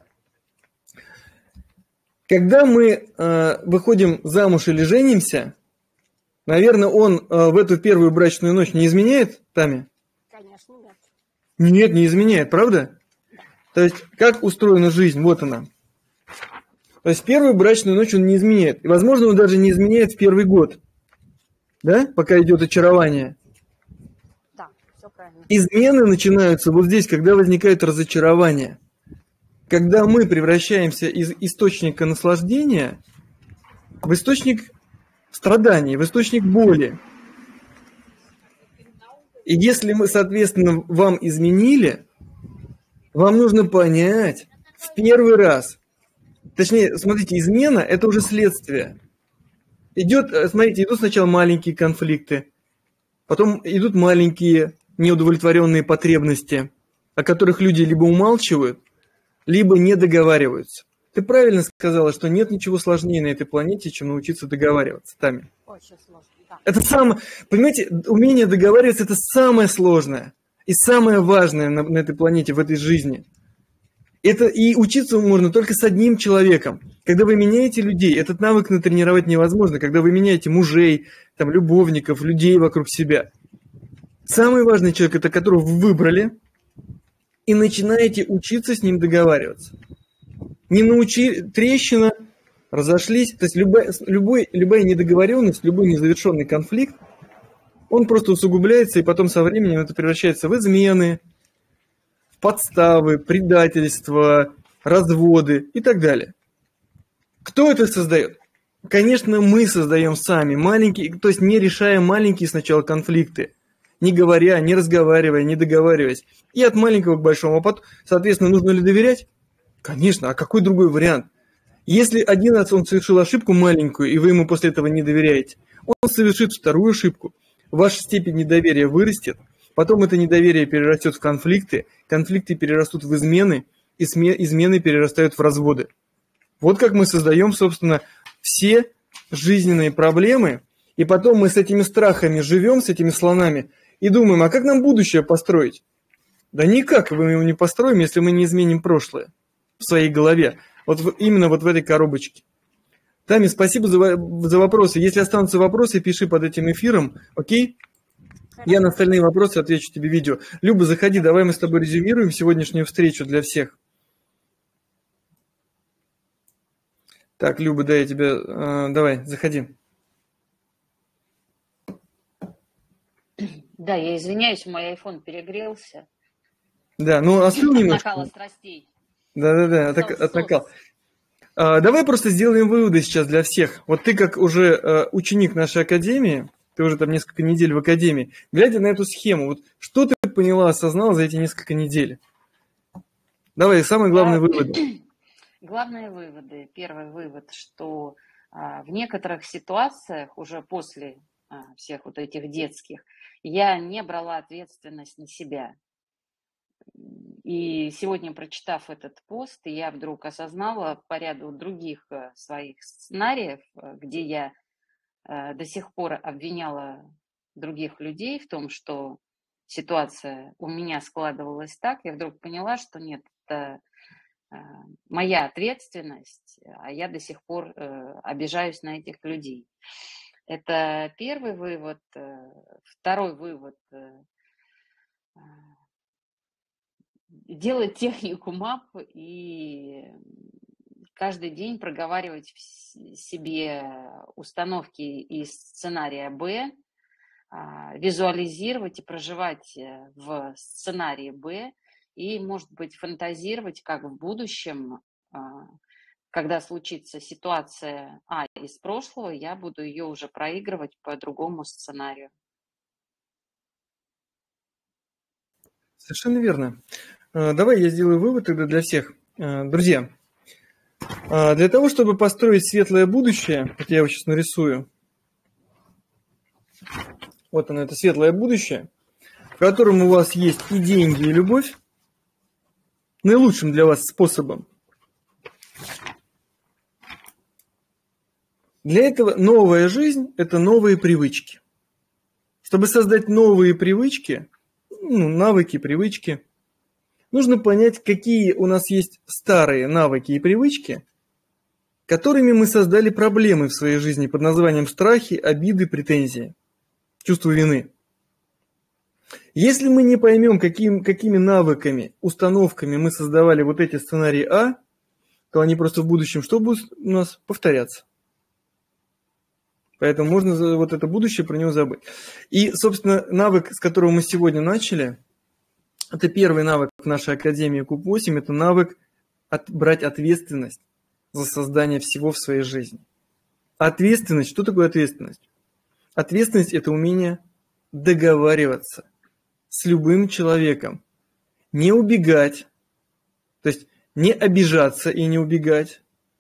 Когда мы выходим замуж или женимся, наверное, он в эту первую брачную ночь не изменяет, Тами? Конечно, нет. Нет, не изменяет, правда? То есть, как устроена жизнь? Вот она. То есть, первую брачную ночь он не изменяет. И, возможно, он даже не изменяет в первый год. Да? Пока идет очарование. Да, все правильно. Измены начинаются вот здесь, когда возникает разочарование. Когда мы превращаемся из источника наслаждения в источник страданий, в источник боли. И если мы, соответственно, вам изменили, вам нужно понять в первый раз. Точнее, смотрите, измена – это уже следствие. Смотрите, идут сначала маленькие конфликты, потом идут маленькие неудовлетворенные потребности, о которых люди либо умалчивают, либо не договариваются. Ты правильно сказала, что нет ничего сложнее на этой планете, чем научиться договариваться, Тами. Очень сложно, да. Это понимаете, умение договариваться – это самое сложное и самое важное на этой планете, в этой жизни. И учиться можно только с одним человеком. Когда вы меняете людей, этот навык натренировать невозможно. Когда вы меняете мужей, там, любовников, людей вокруг себя. Самый важный человек – это которого вы выбрали, и начинаете учиться с ним договариваться. Трещина, разошлись. То есть любая недоговоренность, любой незавершенный конфликт, он просто усугубляется, и потом со временем это превращается в измены, в подставы, предательство, разводы и так далее. Кто это создает? Конечно, мы создаем сами маленькие, то есть не решая маленькие сначала конфликты, не говоря, не разговаривая, не договариваясь. И от маленького к большому. А потом, соответственно, нужно ли доверять? Конечно, а какой другой вариант? Если один раз он совершил ошибку маленькую, и вы ему после этого не доверяете, он совершит вторую ошибку, ваша степень недоверия вырастет, потом это недоверие перерастет в конфликты, конфликты перерастут в измены, и измены перерастают в разводы. Вот как мы создаем, собственно, все жизненные проблемы, и потом мы с этими страхами живем, с этими слонами, и думаем, а как нам будущее построить? Да никак мы его не построим, если мы не изменим прошлое в своей голове. Именно в этой коробочке. Тами, спасибо за вопросы. Если останутся вопросы, пиши под этим эфиром, окей? Я на остальные вопросы отвечу тебе видео. Люба, заходи, давай мы с тобой резюмируем сегодняшнюю встречу для всех. Так, Люба, да, я тебе... давай, заходи. Да, я извиняюсь, мой iPhone перегрелся. Да, ну остыл немножко. От накала страстей. Да, от накала. Давай просто сделаем выводы сейчас для всех. Вот ты как уже ученик нашей академии, ты уже там несколько недель в академии, глядя на эту схему, вот что ты поняла, осознала за эти несколько недель? Давай, самые главные выводы. Главные выводы. Первый вывод, что в некоторых ситуациях, уже после всех вот этих детских, я не брала ответственность на себя. И сегодня, прочитав этот пост, я вдруг осознала по ряду других своих сценариев, где я до сих пор обвиняла других людей в том, что ситуация у меня складывалась так, я вдруг поняла, что нет, это моя ответственность, а я до сих пор обижаюсь на этих людей. Это первый вывод. Второй вывод. Делать технику МАП и каждый день проговаривать в себе установки из сценария Б, визуализировать и проживать в сценарии Б, и, может быть, фантазировать, как в будущем, когда случится ситуация А из прошлого, я буду ее уже проигрывать по другому сценарию. Совершенно верно. Давай я сделаю вывод тогда для всех. Друзья, для того, чтобы построить светлое будущее, вот я его сейчас нарисую, вот оно, это светлое будущее, в котором у вас есть и деньги, и любовь, наилучшим для вас способом. Для этого новая жизнь – это новые привычки. Чтобы создать новые привычки, навыки, привычки, нужно понять, какие у нас есть старые навыки и привычки, которыми мы создали проблемы в своей жизни под названием страхи, обиды, претензии, чувство вины. Если мы не поймем, какими навыками, установками мы создавали вот эти сценарии А, то они просто в будущем что будут у нас повторяться. Поэтому можно вот это будущее про него забыть. И, собственно, навык, с которого мы сегодня начали, это первый навык в нашей Академии КУП-8, это навык брать ответственность за создание всего в своей жизни. Ответственность, что такое ответственность? Ответственность – это умение договариваться с любым человеком, не убегать, то есть не обижаться и не убегать,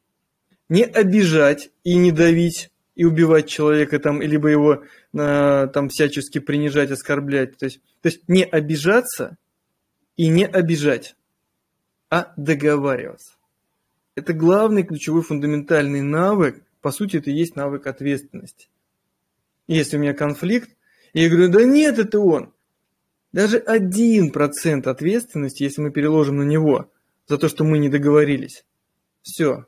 не обижать и не давить, и убивать человека, там, либо его там, всячески принижать, оскорблять. То есть не обижаться и не обижать, а договариваться. Это главный, ключевой, фундаментальный навык. По сути, это и есть навык ответственности. Если у меня конфликт, я говорю, да нет, это он. Даже 1% ответственности, если мы переложим на него за то, что мы не договорились, все.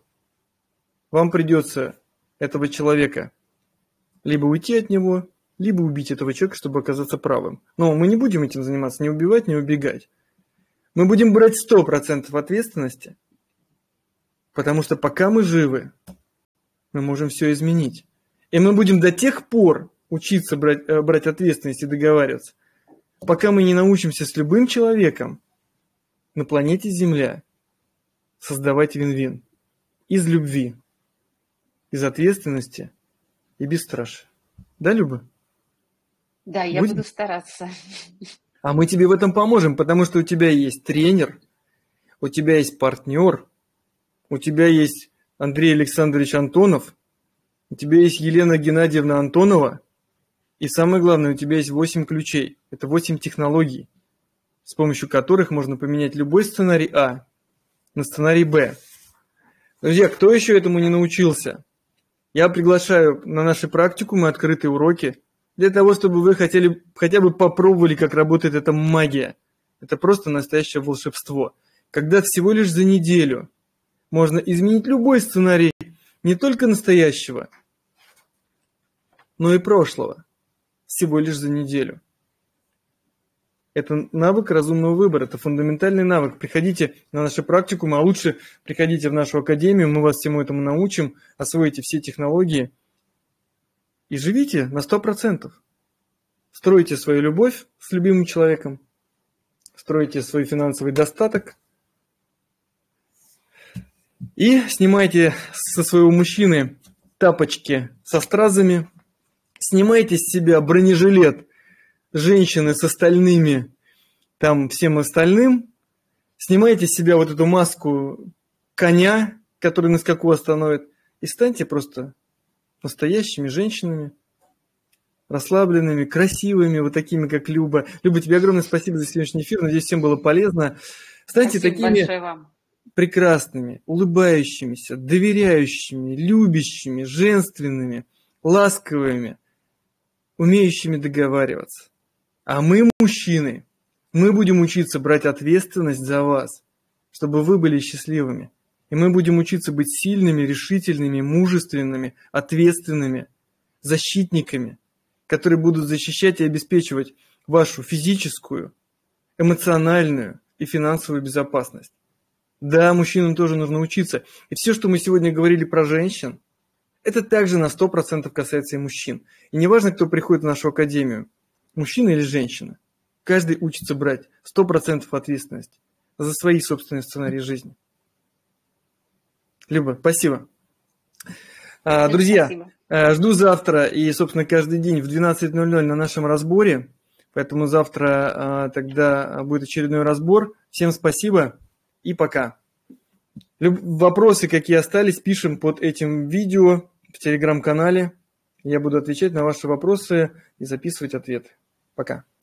Вам придется этого человека либо уйти от него, либо убить этого человека, чтобы оказаться правым. Но мы не будем этим заниматься, не убивать, не убегать. Мы будем брать 100% ответственности, потому что пока мы живы, мы можем все изменить. И мы будем до тех пор учиться брать ответственность и договариваться, пока мы не научимся с любым человеком на планете Земля создавать вин-вин из любви, из ответственности и бесстрашия. Да, Люба? Да, я буду стараться. А мы тебе в этом поможем, потому что у тебя есть тренер, у тебя есть партнер, у тебя есть Андрей Александрович Антонов, у тебя есть Елена Геннадьевна Антонова, и самое главное, у тебя есть 8 ключей. Это 8 технологий, с помощью которых можно поменять любой сценарий А на сценарий Б. Друзья, кто еще этому не научился? Я приглашаю на нашу практикумы, открытые уроки, для того, чтобы вы хотя бы попробовали, как работает эта магия. Это просто настоящее волшебство. Когда всего лишь за неделю можно изменить любой сценарий не только настоящего, но и прошлого. Всего лишь за неделю. Это навык разумного выбора, это фундаментальный навык. Приходите на нашу практикумы, а лучше приходите в нашу академию, мы вас всему этому научим, освоите все технологии и живите на 100%. Стройте свою любовь с любимым человеком, стройте свой финансовый достаток и снимайте со своего мужчины тапочки со стразами, снимайте с себя бронежилет женщины с остальными, там, всем остальным, снимайте с себя вот эту маску коня, который на скаку остановит, и станьте просто настоящими женщинами, расслабленными, красивыми, вот такими, как Люба. Люба, тебе огромное спасибо за сегодняшний эфир, надеюсь, всем было полезно. Станьте такими прекрасными, улыбающимися, доверяющими, любящими, женственными, ласковыми, умеющими договариваться. А мы, мужчины, мы будем учиться брать ответственность за вас, чтобы вы были счастливыми. И мы будем учиться быть сильными, решительными, мужественными, ответственными, защитниками, которые будут защищать и обеспечивать вашу физическую, эмоциональную и финансовую безопасность. Да, мужчинам тоже нужно учиться. И все, что мы сегодня говорили про женщин, это также на 100% касается и мужчин. И неважно, кто приходит в нашу академию, мужчина или женщина, каждый учится брать 100% ответственности за свои собственные сценарии жизни. Люба, спасибо. Друзья, спасибо. Жду завтра и, собственно, каждый день в 12:00 на нашем разборе Поэтому завтра тогда будет очередной разбор. Всем спасибо и пока. Вопросы, какие остались, пишем под этим видео в телеграм-канале. Я буду отвечать на ваши вопросы и записывать ответы. Пока.